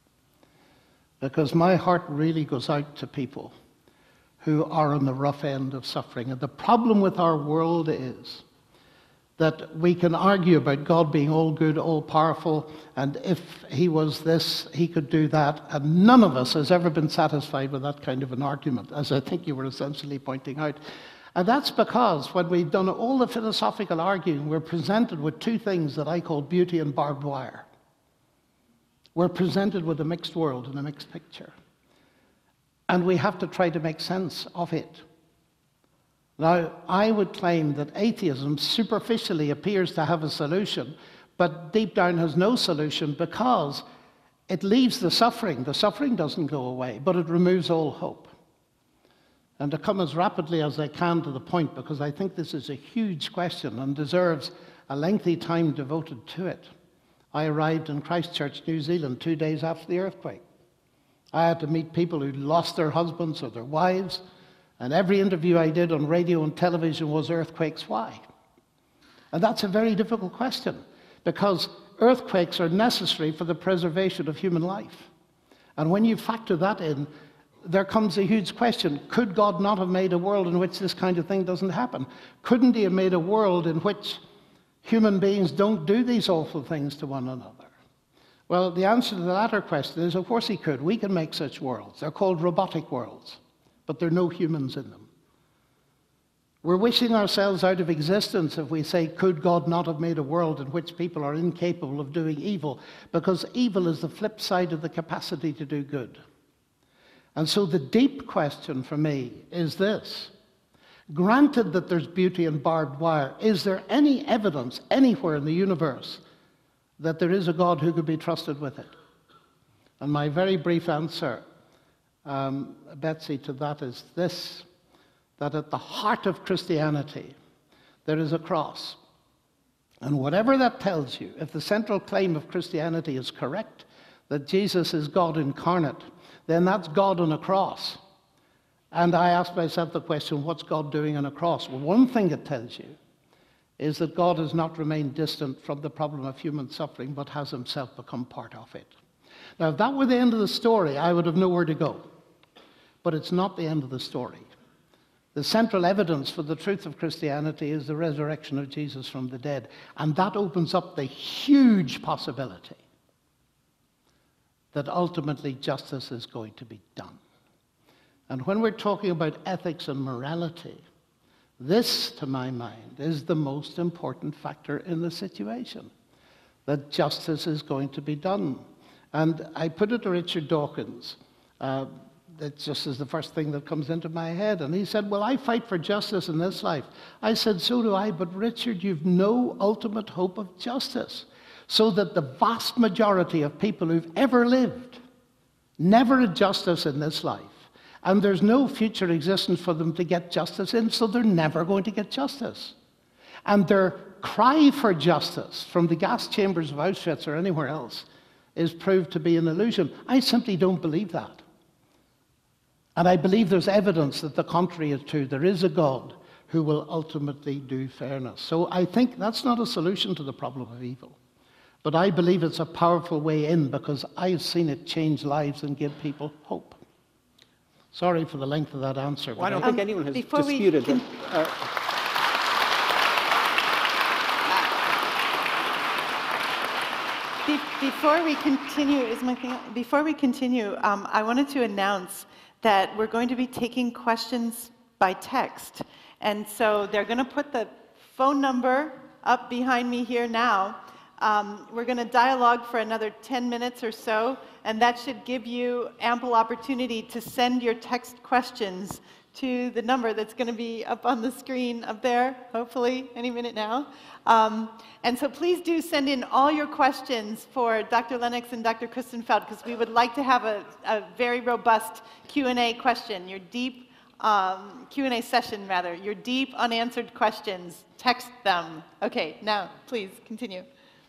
Because my heart really goes out to people who are on the rough end of suffering. And the problem with our world is that we can argue about God being all good, all powerful, and if he was this, he could do that. And none of us has ever been satisfied with that kind of an argument, as I think you were essentially pointing out. And that's because when we've done all the philosophical arguing, we're presented with two things that I call beauty and barbed wire. We're presented with a mixed world and a mixed picture. And we have to try to make sense of it. Now, I would claim that atheism superficially appears to have a solution, but deep down has no solution because it leaves the suffering. The suffering doesn't go away, but it removes all hope. And to come as rapidly as I can to the point, because I think this is a huge question and deserves a lengthy time devoted to it. I arrived in Christchurch, New Zealand, two days after the earthquake. I had to meet people who lost their husbands or their wives, and every interview I did on radio and television was earthquakes, why? And that's a very difficult question, because earthquakes are necessary for the preservation of human life. And when you factor that in, there comes a huge question. Could God not have made a world in which this kind of thing doesn't happen? Couldn't he have made a world in which human beings don't do these awful things to one another? Well, the answer to the latter question is, of course he could. We can make such worlds. They're called robotic worlds, but there are no humans in them. We're wishing ourselves out of existence if we say, could God not have made a world in which people are incapable of doing evil? Because evil is the flip side of the capacity to do good. And so the deep question for me is this. Granted that there's beauty and barbed wire, is there any evidence anywhere in the universe that there is a God who could be trusted with it? And my very brief answer, um, Betsy, to that is this, that at the heart of Christianity, there is a cross. And whatever that tells you, if the central claim of Christianity is correct, that Jesus is God incarnate, then that's God on a cross. And I ask myself the question, what's God doing on a cross? Well, one thing it tells you is that God has not remained distant from the problem of human suffering, but has himself become part of it. Now, if that were the end of the story, I would have nowhere to go. But it's not the end of the story. The central evidence for the truth of Christianity is the resurrection of Jesus from the dead. And that opens up the huge possibility that ultimately justice is going to be done. And when we're talking about ethics and morality, this, to my mind, is the most important factor in the situation, that justice is going to be done. And I put it to Richard Dawkins, uh, that just is the first thing that comes into my head. And he said, well, I fight for justice in this life. I said, so do I, but Richard, you've no ultimate hope of justice. So that the vast majority of people who've ever lived never had justice in this life. And there's no future existence for them to get justice in, so they're never going to get justice. And their cry for justice from the gas chambers of Auschwitz or anywhere else is proved to be an illusion. I simply don't believe that. And I believe there's evidence that the contrary is true. There is a God who will ultimately do fairness. So I think that's not a solution to the problem of evil. But I believe it's a powerful way in because I've seen it change lives and give people hope. Sorry for the length of that answer. Well, I don't Um, think anyone has before we disputed can- that. Uh, Be- Before we continue, is my thing? Before we continue, um, I wanted to announce that we're going to be taking questions by text, and so they're going to put the phone number up behind me here now. Um, we're going to dialogue for another ten minutes or so, and that should give you ample opportunity to send your text questions to the number that's going to be up on the screen up there, hopefully any minute now. Um, and so please do send in all your questions for Doctor Lennox and Doctor Christenfeld, because we would like to have a, a very robust Q and A question, your deep um, Q and A session, rather, your deep unanswered questions. Text them. Okay, now please continue.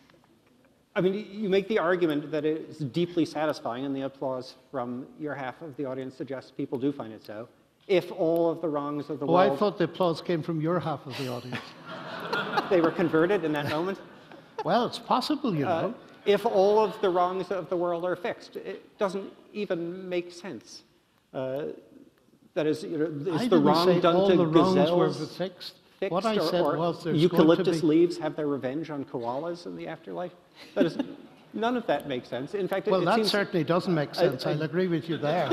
I mean, you make the argument that it's deeply satisfying, and the applause from your half of the audience suggests people do find it so. If all of the wrongs of the Oh, world... I thought the applause came from your half of the audience. they were converted in that moment. Well, it's possible, you know. Uh, if all of the wrongs of the world are fixed, it doesn't even make sense. Uh, that is, you know, is I the didn't wrong say done all to the wrongs were gazelles fixed. fixed? What I or, said or was there's eucalyptus going to be... leaves have their revenge on koalas in the afterlife? That is, none of that makes sense. In fact, it, Well, it that seems certainly doesn't make sense. I- I- I'll agree with you there.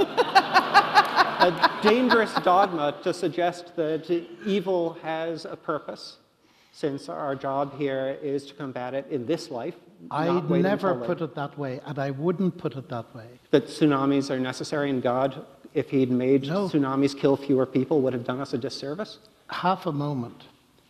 a dangerous dogma to suggest that evil has a purpose, since our job here is to combat it in this life. I'd never put it that way, and I wouldn't put it that way. That tsunamis are necessary, and God, if he'd made No. tsunamis kill fewer people, would have done us a disservice? Half a moment.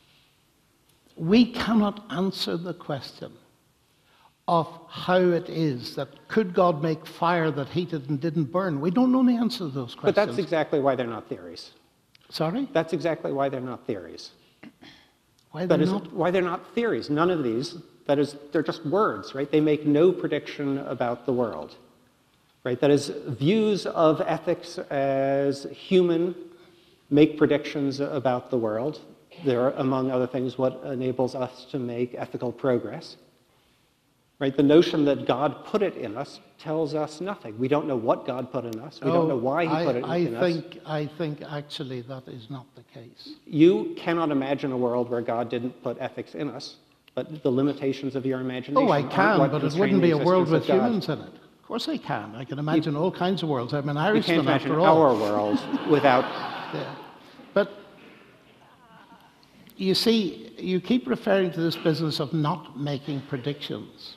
We cannot answer the question of how it is that could God make fire that heated and didn't burn. We don't know the answer to those questions. But that's exactly why they're not theories. Sorry? That's exactly why they're not theories. Why That they're is not? why they're not theories. None of these, that is, they're just words, right? They make no prediction about the world, right? That is, views of ethics as human make predictions about the world. They're, among other things, what enables us to make ethical progress. Right? The notion that God put it in us tells us nothing. We don't know what God put in us. We don't know why he I, put it I in think, us. I think actually that is not the case. You cannot imagine a world where God didn't put ethics in us, but the limitations of your imagination Oh, I aren't can, what but it constrain wouldn't the be a world with existence of God. humans in it. Of course I can. I can imagine all kinds of worlds. I'm an You can't Irishman imagine after all. our world without... Yeah. But you see, you keep referring to this business of not making predictions.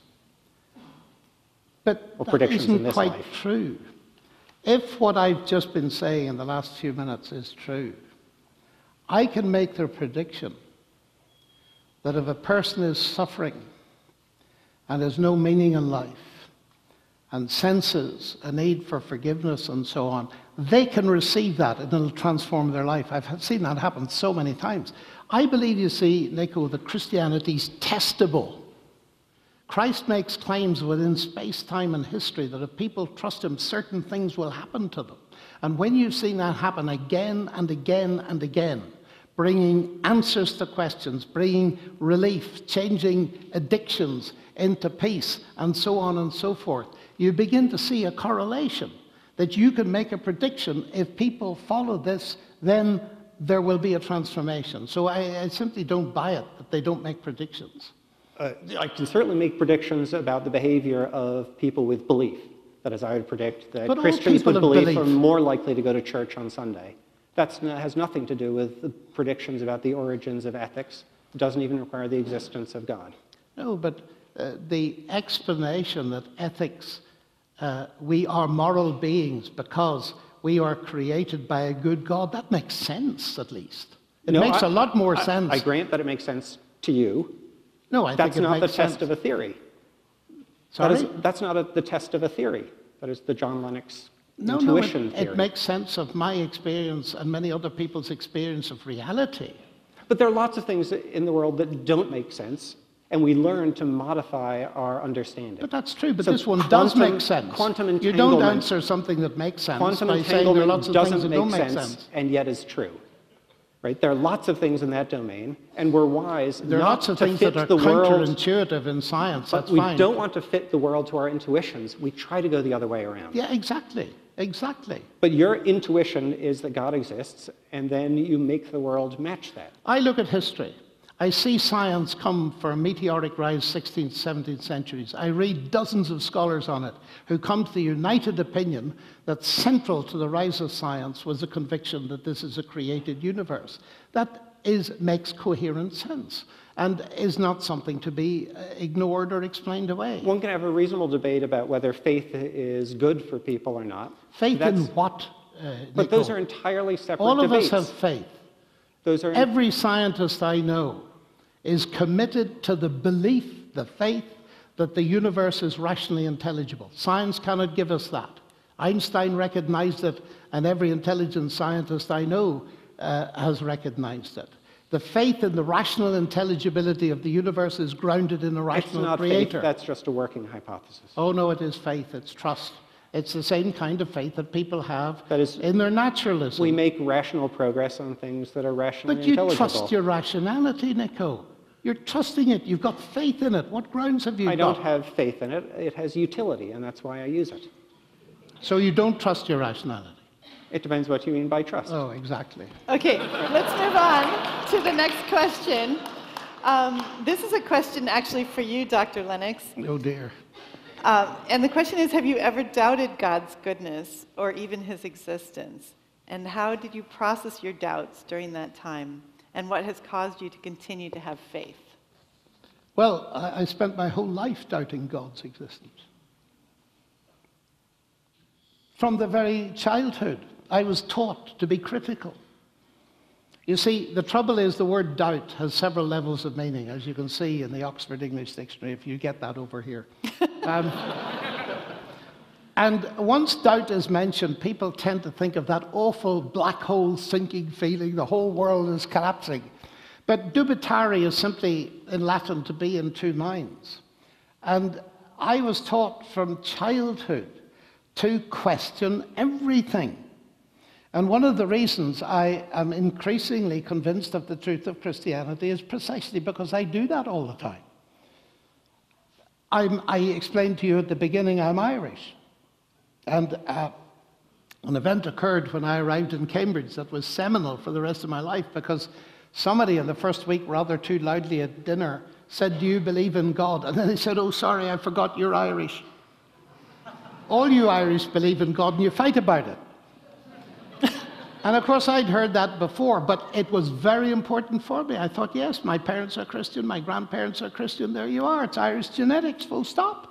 But Or that predictions in isn't this quite life. true. If what I've just been saying in the last few minutes is true, I can make the prediction that if a person is suffering and has no meaning in life and senses a need for forgiveness and so on, they can receive that and it'll transform their life. I've seen that happen so many times. I believe, you see, Nico, that Christianity's testable. Christ makes claims within space, time, and history that if people trust him, certain things will happen to them. And when you've seen that happen again and again and again, bringing answers to questions, bringing relief, changing addictions into peace, and so on and so forth, you begin to see a correlation that you can make a prediction. If people follow this, then there will be a transformation. So I, I simply don't buy it that they don't make predictions. Uh, I can certainly make predictions about the behavior of people with belief. That is, I would predict that But all Christians people with of belief, belief are more likely to go to church on Sunday. That has nothing to do with the predictions about the origins of ethics. It doesn't even require the existence of God. No, but uh, the explanation that ethics, uh, we are moral beings because we are created by a good God, that makes sense, at least. It No, makes I- a lot more I- sense. I grant that it makes sense to you. No, I That's think it not the makes test sense. of a theory. Sorry? That is, that's not a, the test of a theory. That is the John Lennox No, no, it, intuition theory. it makes sense of my experience and many other people's experience of reality. But there are lots of things in the world that don't make sense, and we learn to modify our understanding. But that's true, but So this one does quantum- make sense. quantum You don't entanglement- answer something that makes sense Quantum by saying there are entanglement lots of things doesn't that make don't make sense, sense. and yet is true. Right? There are lots of things in that domain, and we're wise There are not lots of to things fit that are the world. counterintuitive in science, But that's we fine. don't want to fit the world to our intuitions. We try to go the other way around. Yeah, exactly, exactly. But your intuition is that God exists, and then you make the world match that. I look at history. I see science come for a meteoric rise sixteenth, seventeenth centuries. I read dozens of scholars on it who come to the united opinion that central to the rise of science was the conviction that this is a created universe. That is, makes coherent sense and is not something to be uh, ignored or explained away. One can have a reasonable debate about whether faith is good for people or not. Faith That's- in what, uh, But those Nico? are entirely separate All of debates. us have faith. Those are Every scientist I know is committed to the belief, the faith, that the universe is rationally intelligible. Science cannot give us that. Einstein recognized it, and every intelligent scientist I know uh, has recognized it. The faith in the rational intelligibility of the universe is grounded in a It's rational not creator. faith, that's just a working hypothesis. Oh no, it is faith, it's trust. It's the same kind of faith that people have That is- in their naturalism. We make rational progress on things that are rationally But you intelligible. trust your rationality, Nico. You're trusting it. You've got faith in it. What grounds have you I got? don't have faith in it. It has utility, and that's why I use it. So you don't trust your rationality? It depends what you mean by trust. Oh, exactly. Okay, let's move on to the next question. Um, this is a question actually for you, Doctor Lennox. Oh, dear. Um, and the question is, have you ever doubted God's goodness or even his existence? And how did you process your doubts during that time? And what has caused you to continue to have faith? Well, I, I spent my whole life doubting God's existence. From the very childhood, I was taught to be critical. You see, the trouble is the word doubt has several levels of meaning, as you can see in the Oxford English Dictionary, if you get that over here. Um, and once doubt is mentioned, people tend to think of that awful black hole sinking feeling, the whole world is collapsing. But dubitare is simply in Latin to be in two minds. And I was taught from childhood to question everything. And one of the reasons I am increasingly convinced of the truth of Christianity is precisely because I do that all the time. I'm, I explained to you at the beginning I'm Irish. And uh, an event occurred when I arrived in Cambridge that was seminal for the rest of my life, because somebody in the first week, rather too loudly at dinner, said, "Do you believe in God?" And then they said, "Oh, sorry, I forgot you're Irish. All you Irish believe in God and you fight about it." And of course, I'd heard that before, but it was very important for me. I thought, yes, my parents are Christian, my grandparents are Christian, there you are. It's Irish genetics, full stop.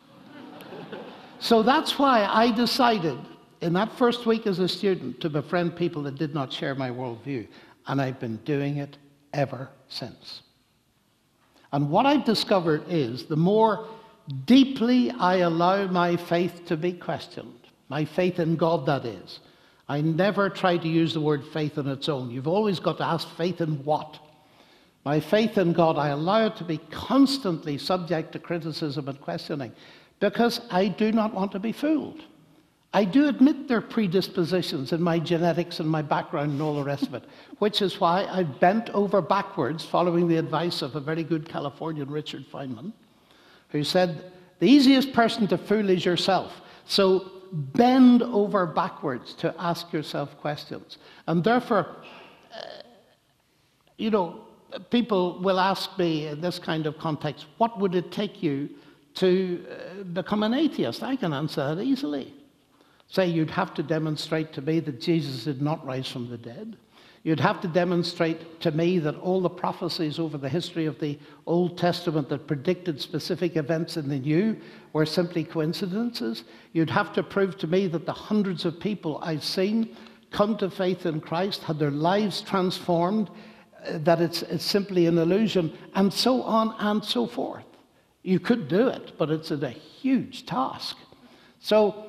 So that's why I decided in that first week as a student to befriend people that did not share my worldview. And I've been doing it ever since. And what I've discovered is the more deeply I allow my faith to be questioned, my faith in God, that is, I never try to use the word faith on its own. You've always got to ask faith in what? My faith in God, I allow it to be constantly subject to criticism and questioning, because I do not want to be fooled. I do admit there are predispositions in my genetics and my background and all the rest of it, which is why I bent over backwards, following the advice of a very good Californian, Richard Feynman, who said, the easiest person to fool is yourself. So bend over backwards to ask yourself questions. And therefore, uh, you know, people will ask me in this kind of context, what would it take you to uh, become an atheist? I can answer that easily. Say, you'd have to demonstrate to me that Jesus did not rise from the dead. You'd have to demonstrate to me that all the prophecies over the history of the Old Testament that predicted specific events in the New were simply coincidences. You'd have to prove to me that the hundreds of people I've seen come to faith in Christ, had their lives transformed, uh, that it's, it's simply an illusion, and so on and so forth. You could do it, but it's a huge task. So,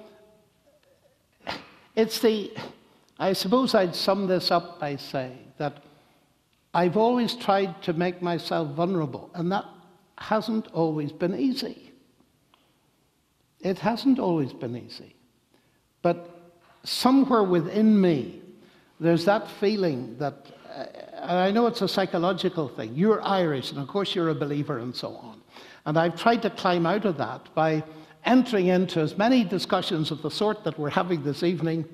it's the, I suppose I'd sum this up by saying that I've always tried to make myself vulnerable, and that hasn't always been easy. It hasn't always been easy. But somewhere within me, there's that feeling that, uh, and I know it's a psychological thing, you're Irish, and of course you're a believer and so on. And I've tried to climb out of that by entering into as many discussions of the sort that we're having this evening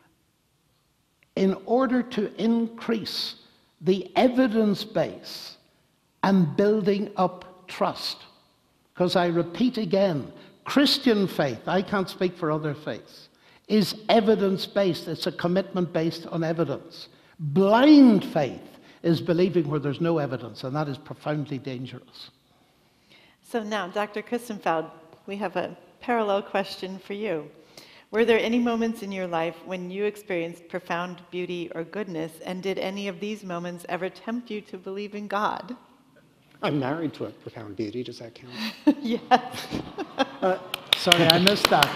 in order to increase the evidence base and building up trust. Because I repeat again, Christian faith, I can't speak for other faiths, is evidence-based. It's a commitment based on evidence. Blind faith is believing where there's no evidence, and that is profoundly dangerous. So now, Doctor Christenfeld, we have a parallel question for you. Were there any moments in your life when you experienced profound beauty or goodness, and did any of these moments ever tempt you to believe in God? I'm married to a profound beauty. Does that count? Yes. uh, sorry, I missed that.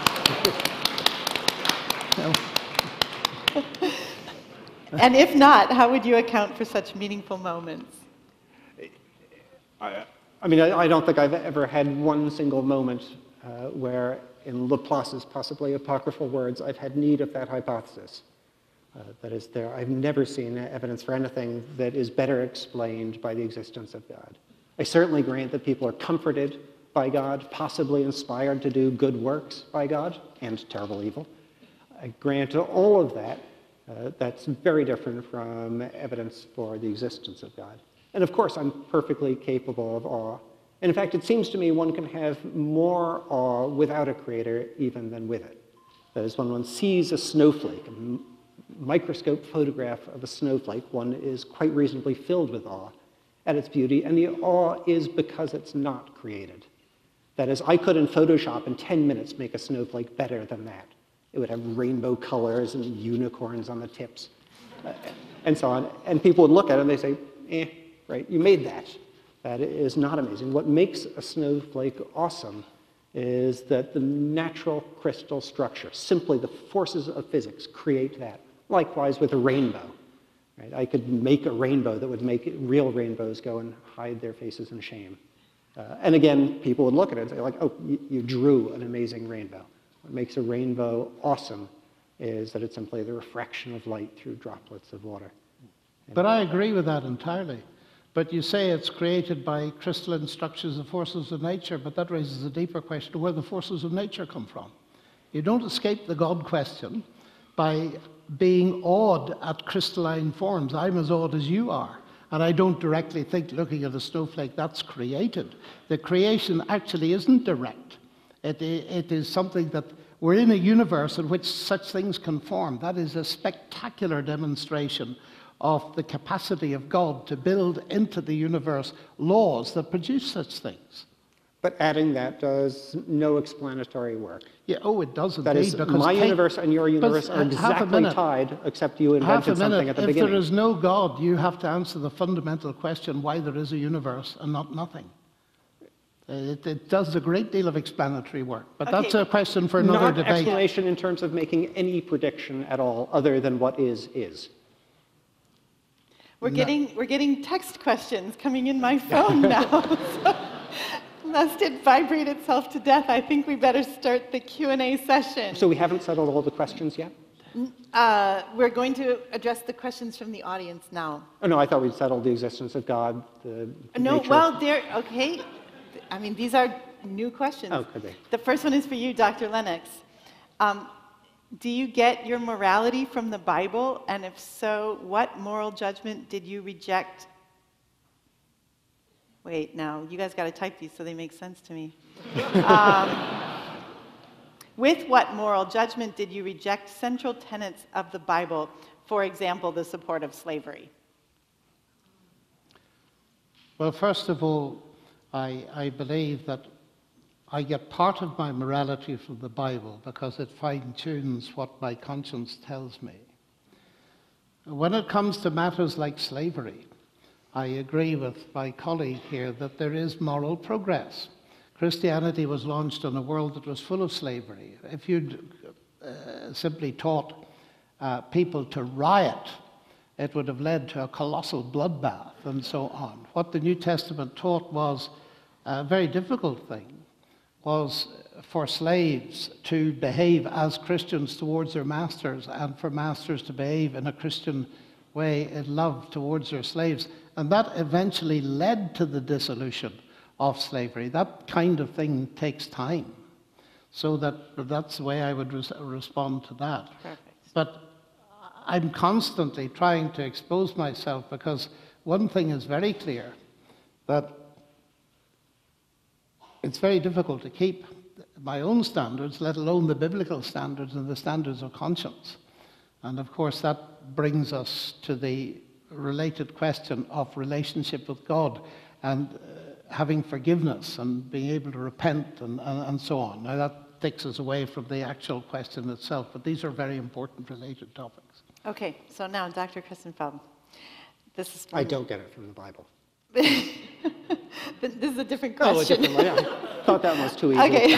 No. And if not, how would you account for such meaningful moments? I, I mean, I, I don't think I've ever had one single moment uh, where, in Laplace's possibly apocryphal words, I've had need of that hypothesis. Uh, that is, there, I've never seen evidence for anything that is better explained by the existence of God. I certainly grant that people are comforted by God, possibly inspired to do good works by God, and terrible evil. I grant all of that. Uh, that's very different from evidence for the existence of God. And of course, I'm perfectly capable of awe. And in fact, it seems to me one can have more awe without a creator even than with it. That is, when one sees a snowflake, a microscope photograph of a snowflake, one is quite reasonably filled with awe at its beauty, and the awe is because it's not created. That is, I could in Photoshop in ten minutes make a snowflake better than that. It would have rainbow colors and unicorns on the tips, uh, and so on. And people would look at it and they say, eh, right, you made that. That is not amazing. What makes a snowflake awesome is that the natural crystal structure, simply the forces of physics, create that. Likewise with a rainbow. Right? I could make a rainbow that would make real rainbows go and hide their faces in shame. Uh, and again, people would look at it and say, like, oh, you, you drew an amazing rainbow. What makes a rainbow awesome is that it's simply the refraction of light through droplets of water. And but I agree with that entirely. But you say it's created by crystalline structures, the forces of nature, but that raises a deeper question of where the forces of nature come from. You don't escape the God question by being awed at crystalline forms. I'm as awed as you are. And I don't directly think, looking at a snowflake, that's created. The creation actually isn't direct. It, it is something that we're in a universe in which such things can form. That is a spectacular demonstration of the capacity of God to build into the universe laws that produce such things. But adding that does no explanatory work. Yeah, oh, it does indeed. That is, because my take, universe and your universe are exactly tied, except you invented something at the if beginning. If there is no God, you have to answer the fundamental question why there is a universe and not nothing. It, it does a great deal of explanatory work, but okay. that's a question for another Not debate. explanation in terms of making any prediction at all, other than what is, is. We're, no. getting, we're getting text questions coming in my phone now. So lest it vibrate itself to death, I think we better start the Q and A session. So we haven't settled all the questions yet? Uh, we're going to address the questions from the audience now. Oh, no, I thought we'd settled the existence of God, the No, nature well, of... there, okay. I mean, these are new questions. Oh, could be. The first one is for you, Doctor Lennox. Um, do you get your morality from the Bible? And if so, what moral judgment did you reject? Wait, now, you guys got to type these so they make sense to me. um, with what moral judgment did you reject central tenets of the Bible? For example, the support of slavery. Well, first of all, I, I believe that I get part of my morality from the Bible because it fine-tunes what my conscience tells me. When it comes to matters like slavery, I agree with my colleague here that there is moral progress. Christianity was launched in a world that was full of slavery. If you'd uh, simply taught uh, people to riot, it would have led to a colossal bloodbath and so on. What the New Testament taught was a very difficult thing, was for slaves to behave as Christians towards their masters and for masters to behave in a Christian way in love towards their slaves. And that eventually led to the dissolution of slavery. That kind of thing takes time. So that, that's the way I would res- respond to that. Perfect. But I'm constantly trying to expose myself because one thing is very clear, that it's very difficult to keep my own standards, let alone the biblical standards and the standards of conscience. And of course that brings us to the related question of relationship with God and uh, having forgiveness and being able to repent and, and, and so on. Now that takes us away from the actual question itself, but these are very important related topics. Okay, so now, Doctor Christenfeld, this is... I don't get it from the Bible. This is a different Oh, a question. different one. Yeah. I thought that was too easy. Okay.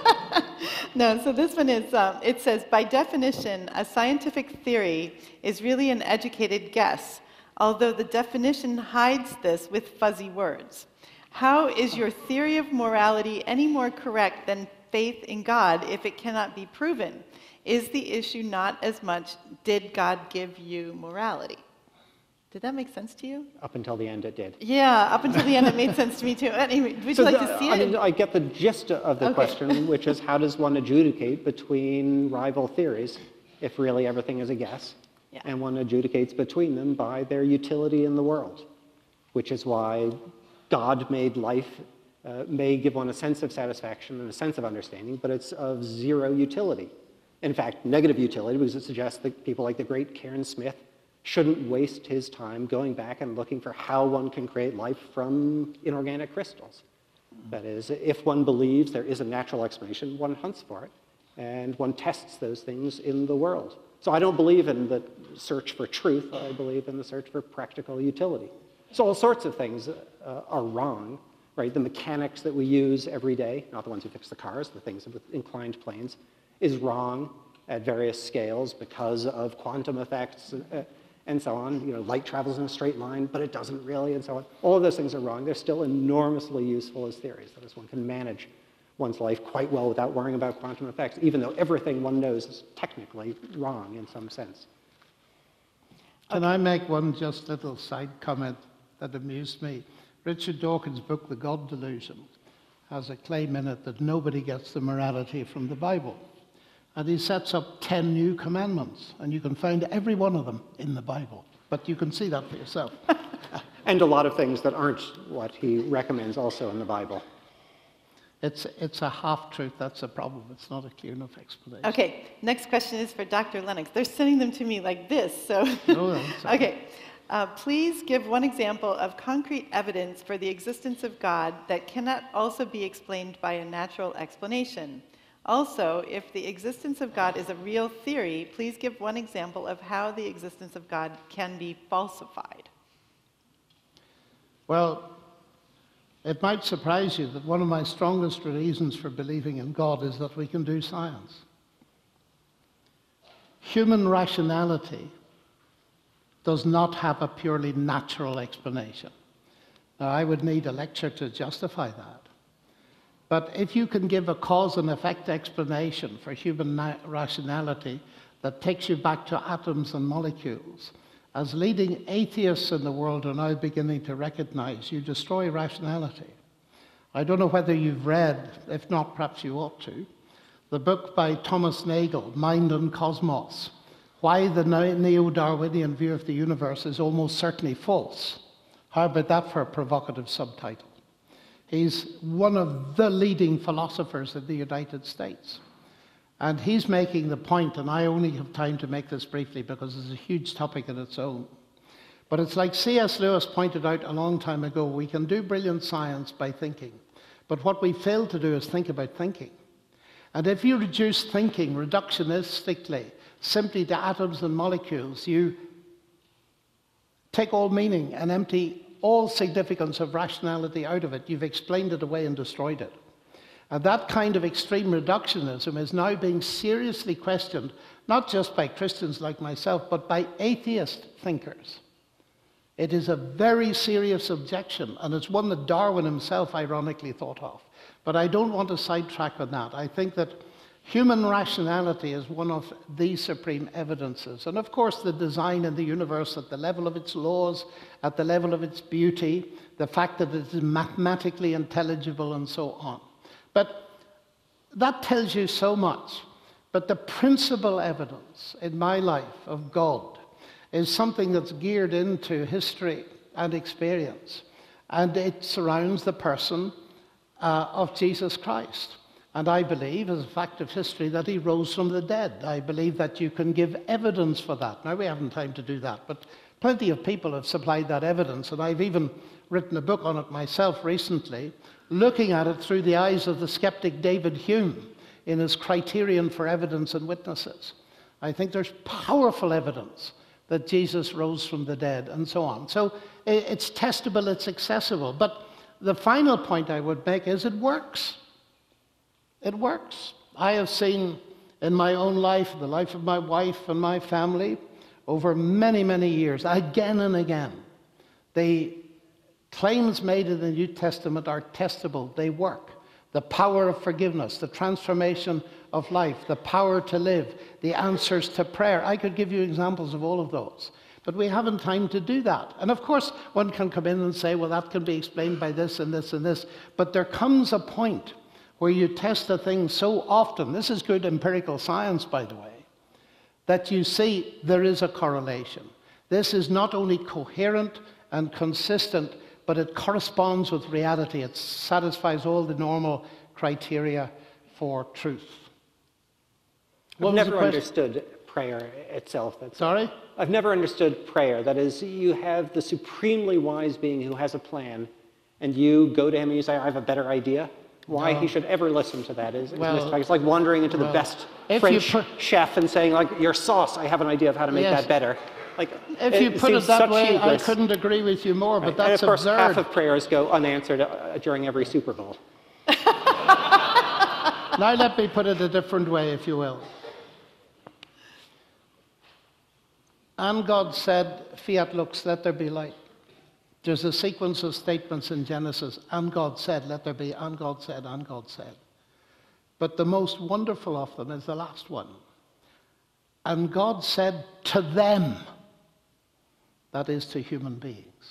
No, so this one is, um, it says, by definition, a scientific theory is really an educated guess, although the definition hides this with fuzzy words. How is your theory of morality any more correct than faith in God if it cannot be proven? Is the issue not as much, did God give you morality? Did that make sense to you? Up until the end, it did. Yeah, up until the end it made sense to me too. Anyway, would So you like the- to see I it? mean, I get the gist of the Okay. question, which is how does one adjudicate between rival theories if really everything is a guess? Yeah. And one adjudicates between them by their utility in the world, which is why God made life uh, may give one a sense of satisfaction and a sense of understanding, but it's of zero utility. In fact, negative utility, because it suggests that people like the great Karen Smith shouldn't waste his time going back and looking for how one can create life from inorganic crystals. That is, if one believes there is a natural explanation, one hunts for it, and one tests those things in the world. So I don't believe in the search for truth, I believe in the search for practical utility. So all sorts of things uh, are wrong, right? The mechanics that we use every day, not the ones who fix the cars, the things with inclined planes, is wrong at various scales because of quantum effects uh, and so on. You know, light travels in a straight line, but it doesn't really, and so on. All of those things are wrong. They're still enormously useful as theories. That is, one can manage one's life quite well without worrying about quantum effects, even though everything one knows is technically wrong in some sense. Can I make one just little side comment that amused me? Richard Dawkins' book, The God Delusion, has a claim in it that nobody gets the morality from the Bible. And he sets up ten new commandments, and you can find every one of them in the Bible. But you can see that for yourself. And a lot of things that aren't what he recommends also in the Bible. It's, it's a half-truth, that's a problem. It's not a clear enough explanation. Okay, next question is for Doctor Lennox. They're sending them to me like this, so... No, that's okay. Okay, uh, please give one example of concrete evidence for the existence of God that cannot also be explained by a natural explanation. Also, if the existence of God is a real theory, please give one example of how the existence of God can be falsified. Well, it might surprise you that one of my strongest reasons for believing in God is that we can do science. Human rationality does not have a purely natural explanation. Now, I would need a lecture to justify that. But if you can give a cause and effect explanation for human rationality that takes you back to atoms and molecules, as leading atheists in the world are now beginning to recognize, you destroy rationality. I don't know whether you've read, if not, perhaps you ought to, the book by Thomas Nagel, Mind and Cosmos, why the neo-Darwinian view of the universe is almost certainly false. How about that for a provocative subtitle? He's one of the leading philosophers in the United States. And he's making the point, and I only have time to make this briefly because it's a huge topic in its own. But it's like C S Lewis pointed out a long time ago, we can do brilliant science by thinking. But what we fail to do is think about thinking. And if you reduce thinking reductionistically simply to atoms and molecules, you take all meaning and empty all significance of rationality out of it. You've explained it away and destroyed it. And that kind of extreme reductionism is now being seriously questioned, not just by Christians like myself, but by atheist thinkers. It is a very serious objection, and it's one that Darwin himself ironically thought of. But I don't want to sidetrack on that. I think that human rationality is one of the supreme evidences. And of course, the design in the universe at the level of its laws, at the level of its beauty, the fact that it is mathematically intelligible, and so on. But that tells you so much. But the principal evidence in my life of God is something that's geared into history and experience. And it surrounds the person uh, of Jesus Christ. And I believe, as a fact of history, that he rose from the dead. I believe that you can give evidence for that. Now, we haven't time to do that, but plenty of people have supplied that evidence, and I've even written a book on it myself recently, looking at it through the eyes of the skeptic David Hume in his Criterion for Evidence and Witnesses. I think there's powerful evidence that Jesus rose from the dead, and so on. So it's testable, it's accessible. But the final point I would make is it works. It works. I have seen in my own life, the life of my wife and my family, over many, many years, again and again, the claims made in the New Testament are testable. They work. The power of forgiveness, the transformation of life, the power to live, the answers to prayer. I could give you examples of all of those. But we haven't time to do that. And of course, one can come in and say, well, that can be explained by this and this and this. But there comes a point where you test a thing so often, this is good empirical science, by the way, that you see there is a correlation. This is not only coherent and consistent, but it corresponds with reality. It satisfies all the normal criteria for truth. I've never understood prayer itself. That's Sorry? I've never understood prayer. That is, you have the supremely wise being who has a plan, and you go to him and you say, I have a better idea. Why no. he should ever listen to that is, is well, it's like wandering into well, the best French chef and saying, like, your sauce, I have an idea of how to make yes. that better. Like, if it you put it that way, hubris. I couldn't agree with you more, but right. that's and of course, absurd. half of prayers go unanswered uh, during every Super Bowl. Now let me put it a different way, if you will. And God said, fiat lux, let there be light. There's a sequence of statements in Genesis, and God said, let there be, and God said, and God said. But the most wonderful of them is the last one. And God said to them, that is to human beings.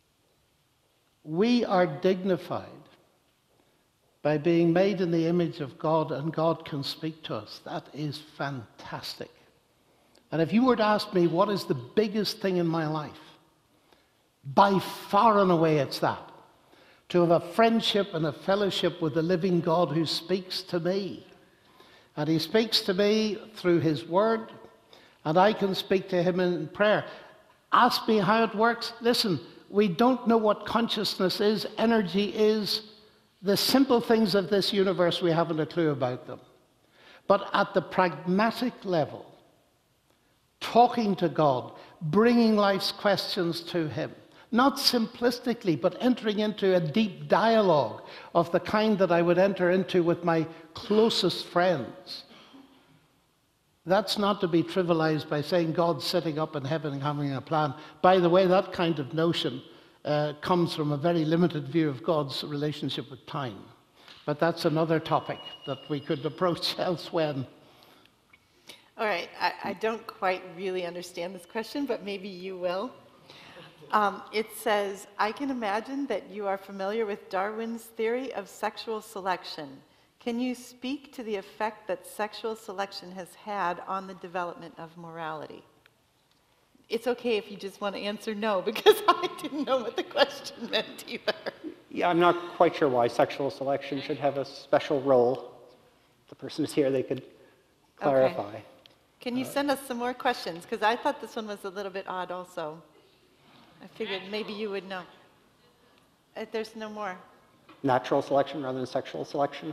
We are dignified by being made in the image of God, and God can speak to us. That is fantastic. And if you were to ask me, what is the biggest thing in my life? By far and away it's that. To have a friendship and a fellowship with the living God who speaks to me. And he speaks to me through his word, and I can speak to him in prayer. Ask me how it works. Listen, we don't know what consciousness is, energy is. The simple things of this universe, we haven't a clue about them. But at the pragmatic level, talking to God, bringing life's questions to him, not simplistically, but entering into a deep dialogue of the kind that I would enter into with my closest friends. That's not to be trivialized by saying God's sitting up in heaven and having a plan. By the way, that kind of notion uh, comes from a very limited view of God's relationship with time. But that's another topic that we could approach elsewhere. All right, I, I don't quite really understand this question, but maybe you will. Um, it says, I can imagine that you are familiar with Darwin's theory of sexual selection. Can you speak to the effect that sexual selection has had on the development of morality? It's okay if you just want to answer no, because I didn't know what the question meant either. Yeah, I'm not quite sure why sexual selection should have a special role. If the person is here, they could clarify. Okay. Can you send us some more questions? Because I thought this one was a little bit odd also. I figured maybe you would know. If there's no more. Natural selection rather than sexual selection?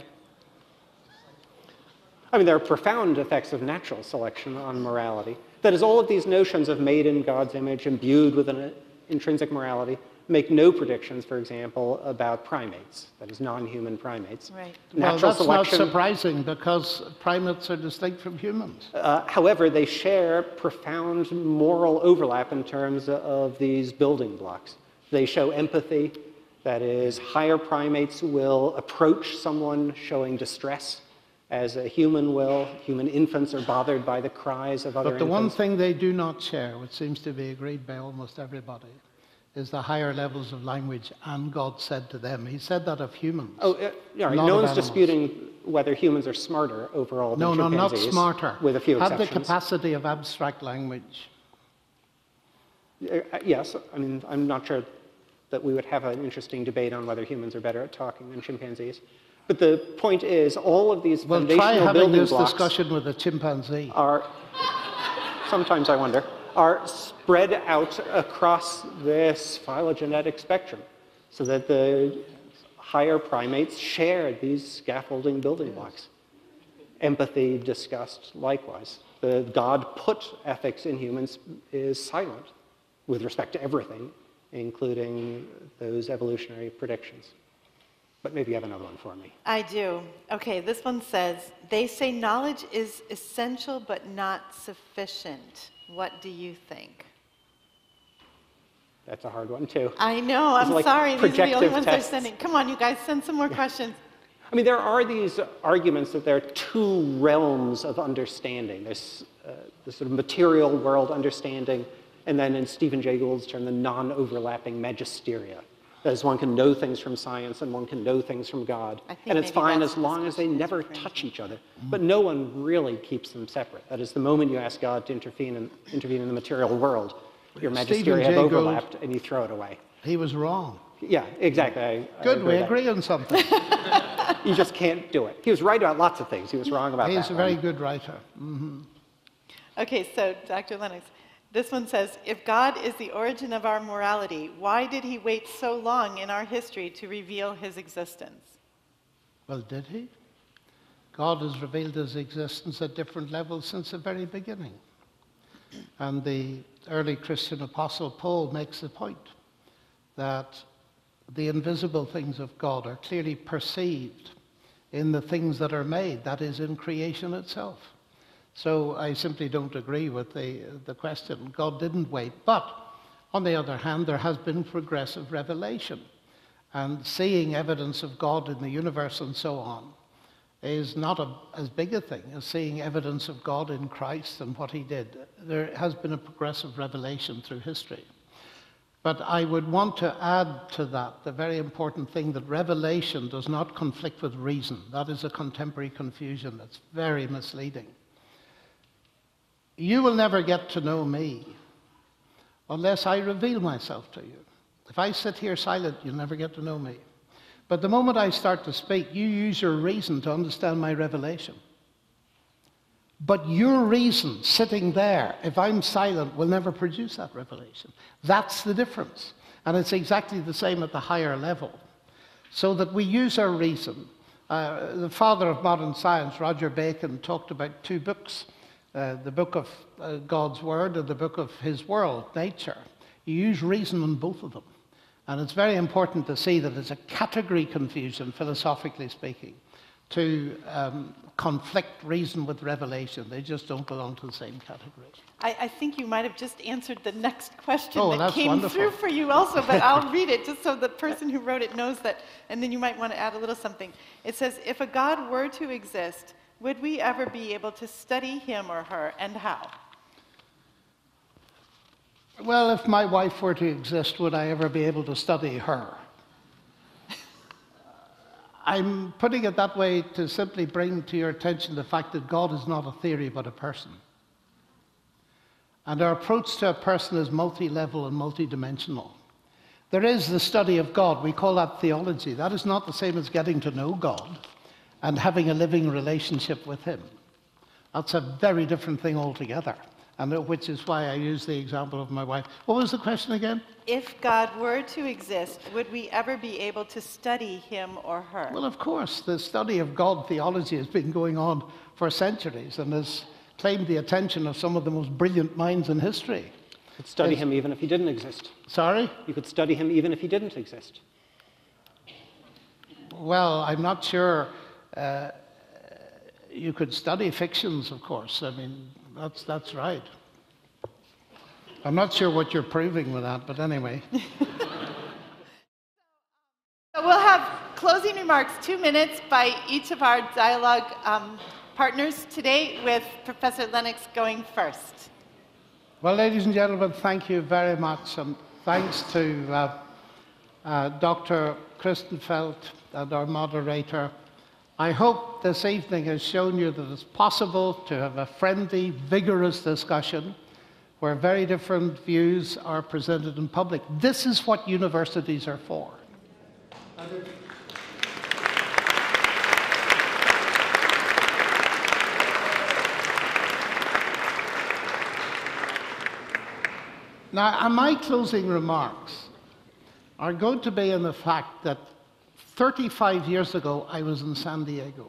I mean, there are profound effects of natural selection on morality. That is, all of these notions of made in God's image, imbued with an intrinsic morality, make no predictions, for example, about primates, that is, non-human primates. Right. Well, Natural that's selection, not surprising, because primates are distinct from humans. Uh, however, they share profound moral overlap in terms of these building blocks. They show empathy. That is, higher primates will approach someone showing distress as a human will. Human infants are bothered by the cries of other But the infants. one thing they do not share, which seems to be agreed by almost everybody, is the higher levels of language, and God said to them. He said that of humans. Oh, uh, all right. not No of one's animals. disputing whether humans are smarter overall than No, no, not chimpanzees, smarter. with a few Have the exceptions. capacity of abstract language. Uh, yes, I mean, I'm not sure that we would have an interesting debate on whether humans are better at talking than chimpanzees. But the point is, all of these Well, foundational try having building this blocks discussion with a chimpanzee. are, sometimes I wonder, are spread out across this phylogenetic spectrum, so that the higher primates share these scaffolding building yes. blocks. Empathy, disgust, likewise. The God put ethics in humans is silent with respect to everything, including those evolutionary predictions. But maybe you have another one for me. I do. Okay, this one says, they say knowledge is essential but not sufficient. What do you think? That's a hard one, too. I know, I'm like sorry. These are the only ones tests. they're sending. Come on, you guys, send some more Yeah. questions. I mean, there are these arguments that there are two realms of understanding. There's uh, the sort of material world understanding, and then in Stephen Jay Gould's term, the non-overlapping magisteria. That is, one can know things from science and one can know things from God. And it's fine as long as they never touch each other. But no one really keeps them separate. That is, the moment you ask God to intervene in, intervene in the material world, your magisteria have overlapped and you throw it away. He was wrong. Yeah, exactly. I, Good, I we agree agree on something. You just can't do it. He was right about lots of things. He was wrong about that. He's a very one. good writer. Mm-hmm. Okay, so Doctor Lennox, this one says, if God is the origin of our morality, why did he wait so long in our history to reveal his existence? Well, did he? God has revealed his existence at different levels since the very beginning. And the early Christian apostle Paul makes the point that the invisible things of God are clearly perceived in the things that are made, that is, in creation itself. So I simply don't agree with the, the question. God didn't wait. But on the other hand, there has been progressive revelation. And seeing evidence of God in the universe and so on is not a, as big a thing as seeing evidence of God in Christ and what he did. There has been a progressive revelation through history. But I would want to add to that the very important thing that revelation does not conflict with reason. That is a contemporary confusion that's very misleading. You will never get to know me unless I reveal myself to you. If I sit here silent, you'll never get to know me. But the moment I start to speak, you use your reason to understand my revelation. But your reason sitting there, if I'm silent, will never produce that revelation. That's the difference. And it's exactly the same at the higher level. So that we use our reason. Uh, the father of modern science, Roger Bacon, talked about two books. Uh, the book of uh, God's Word and the book of his world, nature. You use reason in both of them. And it's very important to see that it's a category confusion, philosophically speaking. to um, conflict reason with revelation. They just don't belong to the same category. I, I think you might have just answered the next question Oh, that that's came wonderful. through for you also, but I'll read it just so the person who wrote it knows that, and then you might want to add a little something. It says, if a God were to exist, would we ever be able to study him or her, and how? Well, if my wife were to exist, would I ever be able to study her? I'm putting it that way to simply bring to your attention the fact that God is not a theory but a person. And our approach to a person is multi-level and multi-dimensional. There is the study of God. We call that theology. That is not the same as getting to know God and having a living relationship with him. That's a very different thing altogether, and which is why I use the example of my wife. What was the question again? If God were to exist, would we ever be able to study him or her? Well, of course. The study of God theology has been going on for centuries and has claimed the attention of some of the most brilliant minds in history. You could study It's- him even if he didn't exist. Sorry? You could study him even if he didn't exist. Well, I'm not sure. Uh, you could study fictions, of course. I mean, that's, that's right. I'm not sure what you're proving with that, but anyway. So we'll have closing remarks, two minutes by each of our dialogue um, partners today, with Professor Lennox going first. Well, ladies and gentlemen, thank you very much, and thanks to uh, uh, Doctor Christenfeld and our moderator. I hope this evening has shown you that it's possible to have a friendly, vigorous discussion where very different views are presented in public. This is what universities are for. Now, my closing remarks are going to be in the fact that thirty-five years ago, I was in San Diego.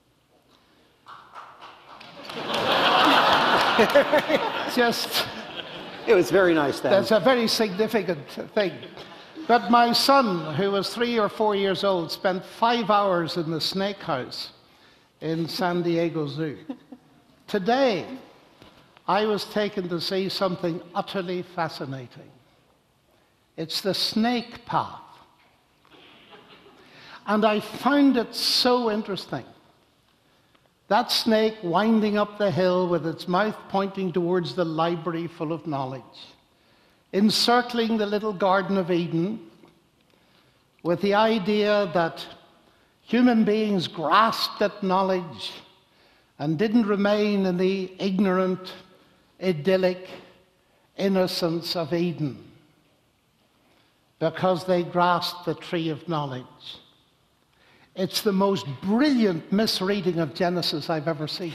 Just, It was very nice then. that's a very significant thing. But my son, who was three or four years old, spent five hours in the snake house in San Diego Zoo. Today, I was taken to see something utterly fascinating. It's the snake path. And I found it so interesting. That snake winding up the hill with its mouth pointing towards the library full of knowledge, encircling the little Garden of Eden with the idea that human beings grasped at knowledge and didn't remain in the ignorant, idyllic innocence of Eden because they grasped the tree of knowledge. It's the most brilliant misreading of Genesis I've ever seen.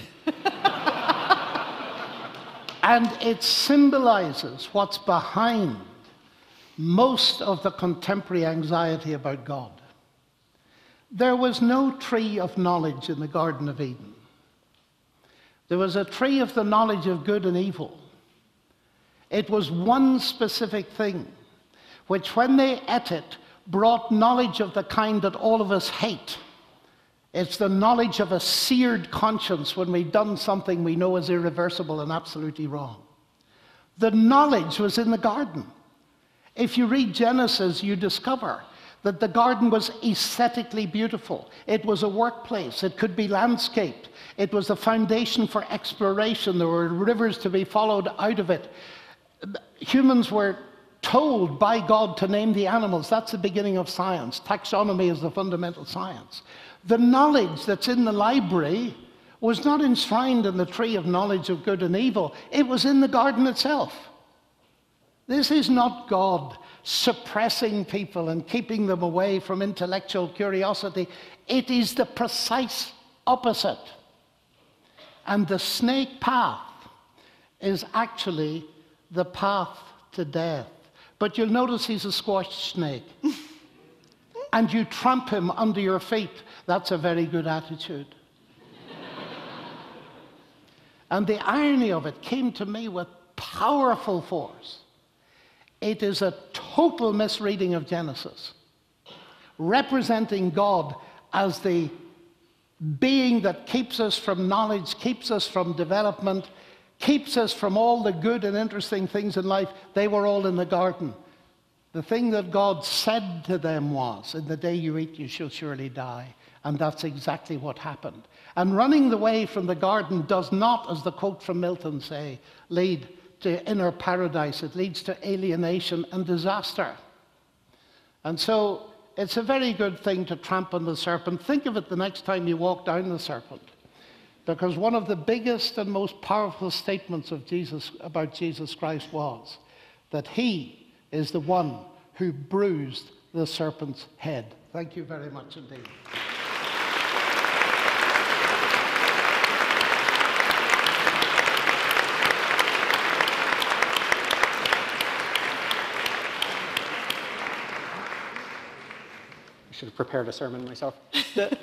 And it symbolizes what's behind most of the contemporary anxiety about God. There was no tree of knowledge in the Garden of Eden. There was a tree of the knowledge of good and evil. It was one specific thing, which when they ate it, brought knowledge of the kind that all of us hate. It's the knowledge of a seared conscience when we've done something we know is irreversible and absolutely wrong. The knowledge was in the garden. If you read Genesis, you discover that the garden was aesthetically beautiful. It was a workplace. It could be landscaped. It was the foundation for exploration. There were rivers to be followed out of it. Humans were told by God to name the animals. That's the beginning of science. Taxonomy is the fundamental science. The knowledge that's in the library was not enshrined in the tree of knowledge of good and evil. It was in the garden itself. This is not God suppressing people and keeping them away from intellectual curiosity. It is the precise opposite. And the snake path is actually the path to death. But you'll notice he's a squashed snake. And you tramp him under your feet. That's a very good attitude. And the irony of it came to me with powerful force. It is a total misreading of Genesis, representing God as the being that keeps us from knowledge, keeps us from development, keeps us from all the good and interesting things in life, they were all in the garden. The thing that God said to them was, in the day you eat, you shall surely die. And that's exactly what happened. And running away from the garden does not, as the quote from Milton say, lead to inner paradise. It leads to alienation and disaster. And so it's a very good thing to trample the serpent. Think of it the next time you walk down the serpent. Because one of the biggest and most powerful statements of Jesus about Jesus Christ was that he is the one who bruised the serpent's head. Thank you very much indeed. I should have prepared a sermon myself. The,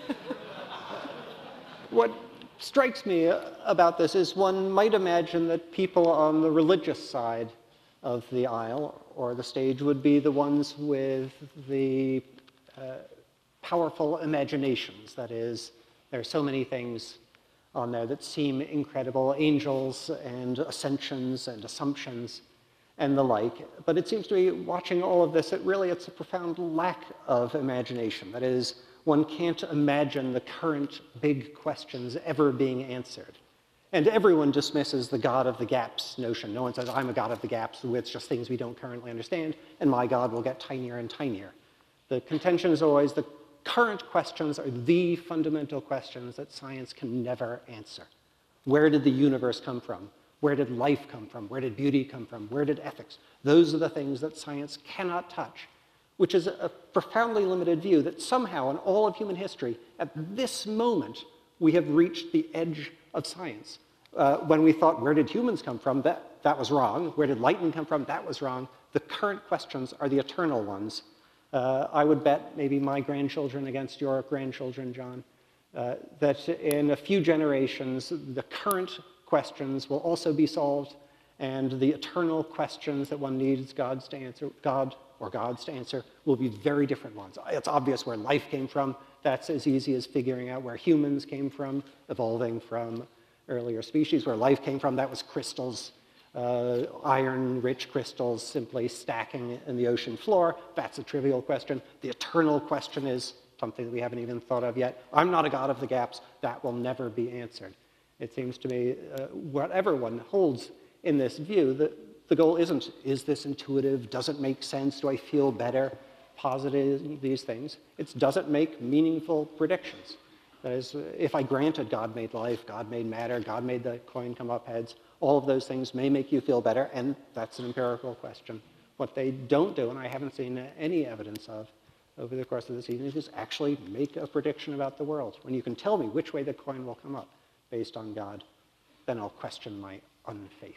what strikes me about this is one might imagine that people on the religious side of the aisle or the stage would be the ones with the uh, powerful imaginations. That is, there are so many things on there that seem incredible, angels and ascensions and assumptions and the like. But it seems to me, watching all of this, that really it's a profound lack of imagination. That is, one can't imagine the current big questions ever being answered. And everyone dismisses the God of the gaps notion. No one says, I'm a God of the gaps, it's just things we don't currently understand, and my God will get tinier and tinier. The contention is always the current questions are the fundamental questions that science can never answer. Where did the universe come from? Where did life come from? Where did beauty come from? Where did ethics? Those are the things that science cannot touch, which is a profoundly limited view that somehow in all of human history, at this moment, we have reached the edge of science. Uh, when we thought, where did humans come from? That, that was wrong. Where did lightning come from? That was wrong. The current questions are the eternal ones. Uh, I would bet maybe my grandchildren against your grandchildren, John, uh, that in a few generations, the current questions will also be solved, and the eternal questions that one needs God's to answer, God or gods to answer will be very different ones. It's obvious where life came from. That's as easy as figuring out where humans came from, evolving from earlier species. Where life came from, that was crystals, uh, iron-rich crystals simply stacking in the ocean floor. That's a trivial question. The eternal question is something that we haven't even thought of yet. I'm not a God of the gaps. That will never be answered. It seems to me, uh, whatever one holds in this view, that the goal isn't, is this intuitive? Does it make sense? Do I feel better? Positive, these things. It's, does it make meaningful predictions? That is, if I granted God made life, God made matter, God made the coin come up heads, all of those things may make you feel better, and that's an empirical question. What they don't do, and I haven't seen any evidence of over the course of this evening, is actually make a prediction about the world. When you can tell me which way the coin will come up based on God, then I'll question my unfaith.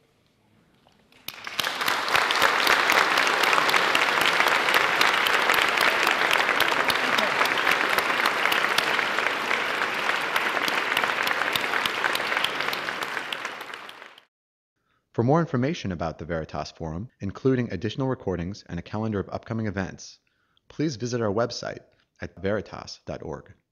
For more information about the Veritas Forum, including additional recordings and a calendar of upcoming events, please visit our website at veritas dot org.